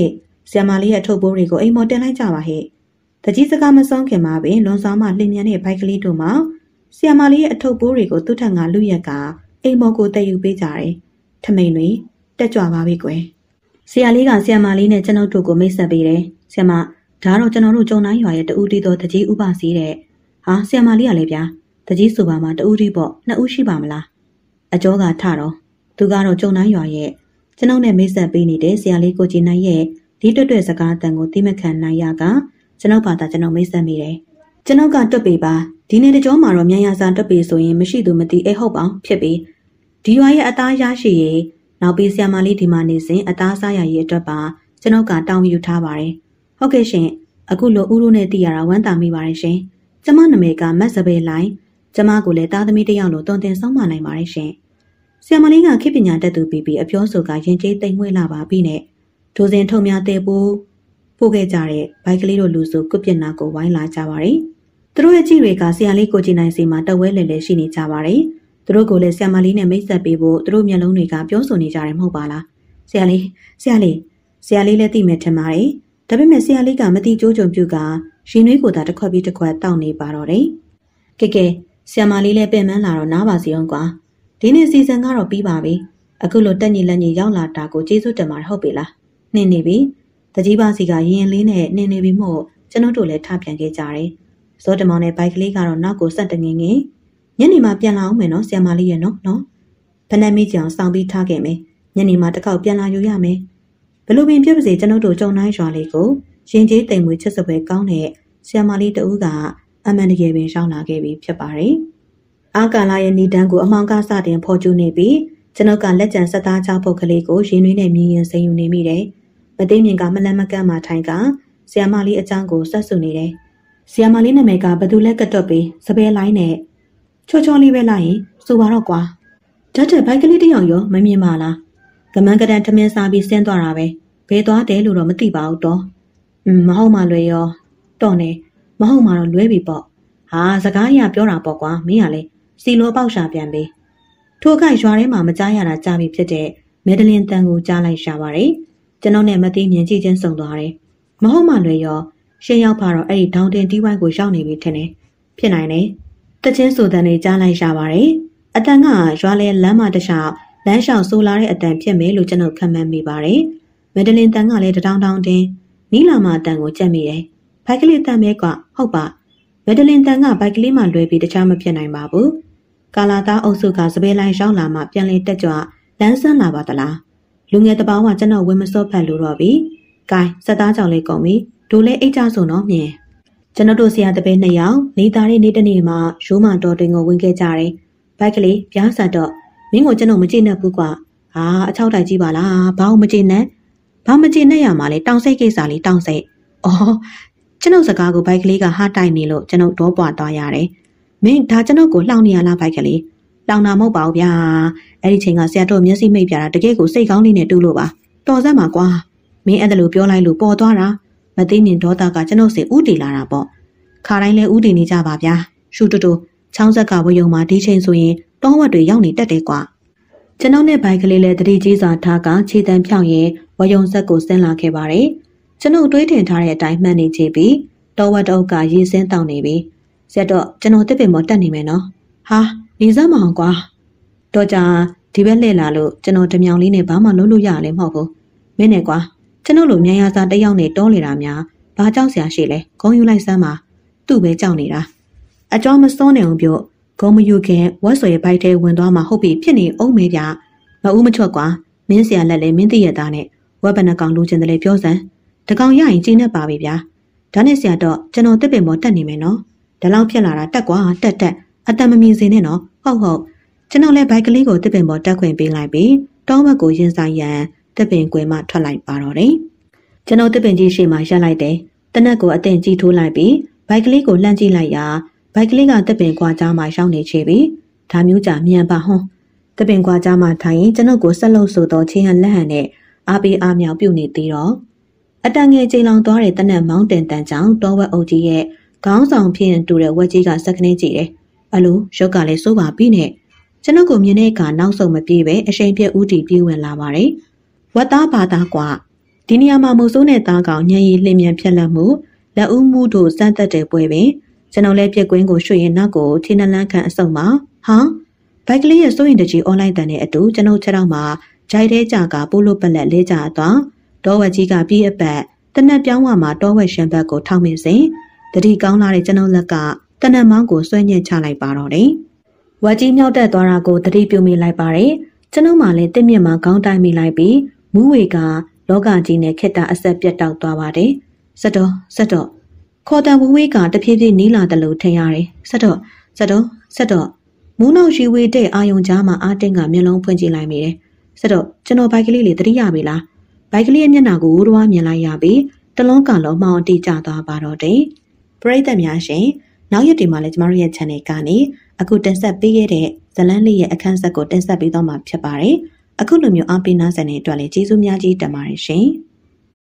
ဆရာမလေးရဲ့ထုတ်ပိုးတွေကိုအိမ်မော်တင်လိုက်ကြပါဟဲ့တကြီးစကားမဆုံးခင်မှာပင်လွန်ဆောင်မှလင်းမြန်တဲ့ဘိုက်ကလေးတို့မှာဆရာမလေးရဲ့အထုတ်ပိုးတွေကိုသူ့ထက်ငါလူရက်ကအိမ်မော်ကိုတည်ယူပေးကြတယ်ထမိန်တွေတက်ကြွပါပြီကွယ်ဆရာလေးကဆရာမလေးနဲ့ကျွန်ုပ်တို့ကိုမိတ်ဆက်ပေးတယ်ဆရာမဒါတော့ကျွန်တော်တို့ကြုံတိုင်းရွာရဲ့တူတီတော်တကြီးဥပစီတဲ့ဟာဆရာမလေးကလည်းဗျာတကြီးဆိုပါမှတူတီပေါ့နှစ်ဦးရှိပါမလားအကျော်ကထတော့သူကတော့ကြုံတိုင်းရွာရဲ့ကျွန်ုပ်နဲ့မိတ်ဆက်ပေးနေတဲ့ဆရာလေးကိုကြည်နိုင်ရဲ့ဒီတွတ်စကားအတန်ကိုသိမခံနိုင်ရကကျွန်ုပ်ဘာသာကျွန်ုပ်မိတ်ဆက်မိတယ်ကျွန်ုပ်ကတွတ်ပေပါဒီနေ့တကြောမှာတော့မြန်ရစာတွတ်ပေဆိုရင်မရှိသူမသိဟုတ်ပါဖြစ်ပြီဒီရွာရဲ့အသားရရှိရေးနောက်ပြီးဆရာမလေးဒီမှာနေစဉ်အသားစားရရေးအတွက်ပါကျွန်ုပ်ကတောင်းယူထားပါတယ်ဟုတ်ကဲ့ရှင်အခုလိုဥရုနဲ့တည်ရတာဝမ်းသာမိပါတယ်ရှင်ကျမနာမည်ကမတ်စပယ်လိုင်းကျမကိုလည်းသားသမီးတစ်ယောက်လိုတွင်တင်ဆောင်မနိုင်ပါတယ်ရှင်ဆရာမလေးကခေပညာတတ်သူပြီးအပြောဆိုကရင်ကျေးတိမ်မွေးလာပါပြီနဲ့ဒိုစင်ထုံများတဲ့ပို့ခဲ့ကြတဲ့ဘိုက်ကလေးတို့လူစုကုပြစ်နာကိုဝိုင်းလာကြပါတယ်သူတို့ရဲ့ကြည့်တွေကဆရာလေးကိုကြည်နိုင်စီမှာတဝဲလဲလဲရှိနေကြပါတယ်သူတို့ကိုလည်းဆရာမလေးနဲ့မိတ်ဆက်ပေးဖို့သူတို့မျက်လုံးတွေကပြောဆိုနေကြတယ်မဟုတ်ပါလားဆရာလေးလည်းသိမယ်ထင်ပါတယ်ဒါပေမဲ့ဆရာလေးကမတိကျိုးကြုံပြုကရင်နှွေးကိုသာတစ်ခွက်ပြီးတစ်ခွက်တောက်နေပါတော့တယ်ကဲဆရာမလေးလည်းပြင်ပန်းလာတော့နားပါစီအောင်ကွာဒီနေ့စီဇန်ကတော့ပြီးပါပြီအခုလိုတက်ညီလက်ညီရောက်လာတာကိုကျေးဇူးတင်ပါတယ်ဟုတ်ပြီလားနှင်းနေပြီတကြီးပါစီကရင်လေးနဲ့နှင်းနေပြီမို့ကျွန်တော်တို့လည်းထပြန်ခဲ့ကြတယ်ဇောတမောင်နဲ့ဘိုက်ကလေးကတော့နောက်ကိုဆက်တငင်ငင်ညနေမှပြန်လာအောင်မယ်နော်ဆရာမလေးရဲ့နော်ဖနက်မိကြောင်စောင်းပြီးထားခဲ့မယ်ညနေမှတစ်ခေါက်ပြန်လာယူရမယ်ဘလို့ပင်ပြပါစေကျွန်တော်တို့ကြုံတိုင်းရွာလေးကိုရင်ကျေးတိမ်မွေချစ်စပွဲကောင်းတဲ့ဆရာမလေးတဦးကအမှန်တကယ်ပင်ရှောင်းလာခဲ့ပြီဖြစ်ပါတယ်အာကာလာရဲ့ဏီတန်းကိုအမောင်ကစတင်ဖော်ကျူးနေပြီးကျွန်တော်ကလက်ကျန်ဆက်သားချပုတ်ကလေးကိုရင်နှွေးနဲ့မြင်ရင်စိန်ယူနေမိတယ်မသိမြင်ကမလန့်မကန့်မှထိုင်ကဆရာမလေးအကြောင်းကိုဆက်စုနေတယ်ဆရာမလေးနာမည်ကဘသူလဲကတ်တော့ပြီးစပယ်လိုင်းနဲ့ချောလေးပဲလိုက်ရင်ဆိုပါတော့ကွာဓာတ်တဲ့ဘိုက်ကလေးတစ်ယောက်ရောမမြင်ပါလားကမန်းကတန်ထမင်းစားပြီးဆင်းသွားတာပဲဘယ်သွားတယ်လို့တော့မသိပါဘူးတော့မဟုတ်မှလွယ်ရောတော့နေမဟုတ်မှတော့လွဲပြီပေါ့ဟာစကားရပြောတာပေါ့ကွာမင်းကလေစီလိုပေါက်ရှာပြန်ပြီထို့ကရွာထဲမှာမကြားရတာကြားပြီဖြစ်တဲ့မဲဒလင်တန်ကိုကြားလိုက်ရှာပါတယ်ကျွန်တော်နဲ့မသိမြင်ကြည့်ချင်းစုံသွားတယ်မဟုတ်မှလွယ်ရောရှင်းရောက်ပါတော့အဲ့ဒီဒေါင်တင်တီးဝိုင်းကိုရောက်နေပြီထင်တယ်ဖြစ်နိုင်တယ်တချင်းဆိုတဲ့နေကြားလိုက်ရှာပါတယ်အတန်ကရွာလဲလမ်းမတစ်လျှောက်လမ်းလျှောက်ဆိုလာတဲ့အတန်ဖြစ်မယ်လို့ကျွန်တော်ခန့်မှန်းမိပါတယ်မဲဒလင်တန်ကလည်းတောင်တင်နီးလာမှအတန်ကိုကြက်မိတယ်ဘိုက်ကလေးတန်မဲကဟုတ်ပါမဲဒလင်တန်ကဘိုက်ကလေးမှလွဲပြီးတခြားမဖြစ်နိုင်ပါဘူးကာလာသားအုပ်စုကစပယ်လိုင်းရောက်လာမှပြန်လည်တက်ကြွလမ်းဆန်းလာပါသလားလူငယ်တပေါင်းကကျွန်တော်ဝင်မစောဖက်လို့တော့ပြီ။ဂိုင်းစက်သားကြောင့်လေးကုန်ပြီ။ဒိုလဲအိတ်ကြဆိုတော့မြင်။ကျွန်တော်တို့ဆရာတပည့်2ယောက်နေသားတဲ့နေ့တနေ့မှာရိုးမတော်တွင်ကိုဝင်ခဲ့ကြတယ်။ဘိုက်ကလေးပြားဆက်တော့မင်းကိုကျွန်တော်မကြည့်နဲ့ဘူးကွာ။ဟာအချောက်တိုက်ကြီးပါလား။ဘာလို့မကြည့်နဲ့။ဘာမကြည့်နဲ့ရမှာလဲတောင်စိတ်ကိစ္စလေးတောင်စိတ်။အော်ကျွန်တော်စကားကိုဘိုက်ကလေးကဟားတိုက်နေလို့ကျွန်တော်ဒေါပွားသွားရတယ်။မင်းဒါကျွန်တော်ကိုလှောင်နေရလားဘိုက်ကလေး။လောင်တာမဟုတ်ပါဘူးဗျာအဲ့ဒီချိန်ကဆရာတော်မျက်စိမိတ်ပြတာတကယ်ကိုစိတ်ကောင်းလေးနဲ့တူလို့ပါတော်စမ်းပါကွာမင်းအဲ့ဒါလိုပြောလိုက်လို့ပေါ်သွားတာမသိမြင်ဒေါသကကျွန်တော်စိတ်ဥတည်လာတာပေါ့ခါတိုင်းလဲဥတည်နေကြပါဗျာရှူတူတူချောင်းဆက်ကဝယုံမှာဒီချိန်ဆိုရင်တောဝက်တွေရောက်နေတတ်တယ်ကွာကျွန်တော်နဲ့ဘိုက်ကလေးလဲတတိကြီးစွာထားကခြေတံဖြောင်းရင်ဝယုံဆက်ကိုဆင်းလာခဲ့ပါတယ်ကျွန်တော်တွေးထင်ထားတဲ့အတိုင်းမှန်နေချေပြီးတောဝက်တုပ်ကရေစင်းတောင်းနေပြီဆက်တော့ကျွန်တော်တစ်ပင်ပေါ်တက်နေမယ်နော်ဟာနေစမ်းမအောင်ကွာတော့ကြာဒီဘက်လှည့်လာလို့ကျွန်တော်ဓမြောင်လေးနဲ့ဘာမှလုပ်လို့ရလဲမဟုတ်ဘူးမင်းနဲ့ကွာကျွန်တော်လိုမြန်ရစားတယောက်နဲ့တောနေတာများဘာကြောက်စရာရှိလဲဂုံယူလိုက်စမ်းပါသူ့ပဲကြောက်နေတာအကြောင်းမစွန်းနေအောင်ပြောဂုံမယူခင်ဝက်ဆွေဘိုက်ထဲဝင်သွားမှဟုတ်ပြီဖြစ်နေအောင်မေးပြမဦးမထွက်ကွာမင်းဆရာလက်လဲမင်းသိရတာနဲ့ဝက်ဘနကောင်လိုချင်တယ်လေပြောစမ်းတကောင်ရရင်ကျင်းနေပါပြီဗျာဒါနဲ့ဆရာတော့ကျွန်တော်တစ်ပင်ပေါ်တက်နေမယ်နော်ဒါလောက်ဖြစ်လာတာတက်ကွာတက်အတံမမြင်စေနဲ့နော်ဟုတ်ကျွန်တော်လည်းဘိုက်ကလေးကိုတစ်ပင်ပေါ်တက်ခွင့်ပေးလိုက်ပြီးတောင်းဘက်ကိုရင်ဆိုင်ရန်တစ်ပင်ကွယ်မှထွက်လိုက်ပါတော့တယ်ကျွန်တော်တစ်ပင်ကြီးရှေ့မှာရပ်လိုက်တယ်တနက်ကိုအတင်ကြီးထိုးလိုက်ပြီးဘိုက်ကလေးကိုလှမ်းကြည့်လိုက်ရာဘိုက်ကလေးကတစ်ပင်ကွာကြားမှာရောက်နေချေပြီးဒါမျိုးကြမြန်ပါဟွန်းတစ်ပင်ကွာကြားမှာထိုင်ရင်ကျွန်တော်ကိုဆက်လို့ဆိုတော့ချင်းဟန်လက်ဟန်နဲ့အားပေးအားမြောက်ပြုတ်နေသေးတော့အတန်ငယ်ချိန်လောင်သွားတဲ့တနက်မောင်းတင်တန်ကြောင်တောဝက်အုပ်ကြီးရဲ့ခေါင်းဆောင်ဖြင့်တူတဲ့ဝက်ကြီးကစက်ကနေကြည့်တယ်အလိုရုပ်ကလည်းစိုးပါပြီနဲ့ကျွန်တော်ကိုမြင်တဲ့အခါနောက်ဆုံးမပြေးပဲအရှိန်ပြက်ဦးတီပြေးဝင်လာပါတယ်ဝက်သားဘာသားကွာဒီနေရာမှာမုတ်ဆိုးနဲ့သားကောင်ညံရီလင်းမြန်ဖြက်လက်မှုလက်ဦးမှုတို့စမ်းသက်တဲ့ပွဲပင်ကျွန်တော်လည်းပြက်ကွင်းကိုရွှေ့ရင်နောက်ကိုထင်းနှလန်းခန့်အစုံမှာဟာဘိုက်ကလေးရဲ့စိုးရင်တကြီးအွန်လိုင်းတန်တဲ့အတူကျွန်တော်ချက်တော့မှာဂျိုက်တဲကြကပိုးလို့ပက်လက်လဲကြသွားတောဝက်ကြီးကပြီးအပတ်တနက်ပြောင်းဝမှာတောဝက်ရှမ်းဘက်ကိုထောက်မိစဉ်တတိကောင်းလာတဲ့ကျွန်တော်လက်ကတနက်မောင်းကိုဆွဲညှက်ချလိုက်ပါတော့တယ်ဝက်ကြီးမြောက်တက်သွားတာကိုတတိပြုမိလိုက်ပါတယ်ကျွန်တော်မှလည်းတစ်မြင့်မှာခေါင်းတိုင်းမိလိုက်ပြီးမူးဝေကလောကကြီးနဲ့ခက်တာအဆက်ပြတ်တောက်သွားပါတယ်စတော့ခေါ်တန်ဝေးကတဖြည်းဖြည်းနီးလာတယ်လို့ထင်ရတယ်စတော့မူးနောက်ရှိဝေးတဲ့အာယုံကြားမှာအာတင်းကမျက်လုံးဖွင့်ကြည့်လိုက်မိတယ်စတော့ကျွန်တော်ဘိုက်ကလေးလေးတတိယပြီလားဘိုက်ကလေးရဲ့မျက်နှာကိုဝိုးတော်မြင်လိုက်ရပြီးတလုံးကလုံးမှောင်တိကျသွားပါတော့တယ်ပရိသတ်များရှင်နောက်ရက်တွေမှာလည်းကျမတို့ရဲ့ channel ကနေအခုတင်ဆက်ပေးခဲ့တဲ့ဇလန်းလေးရဲ့အခန်းဆက်ကိုတင်ဆက်ပေးသွားမှာဖြစ်ပါတယ်အခုလိုမျိုးအားပေးနားဆင်တဲ့အတွက်လည်းကျေးဇူးများကြီးတင်ပါတယ်ရှင်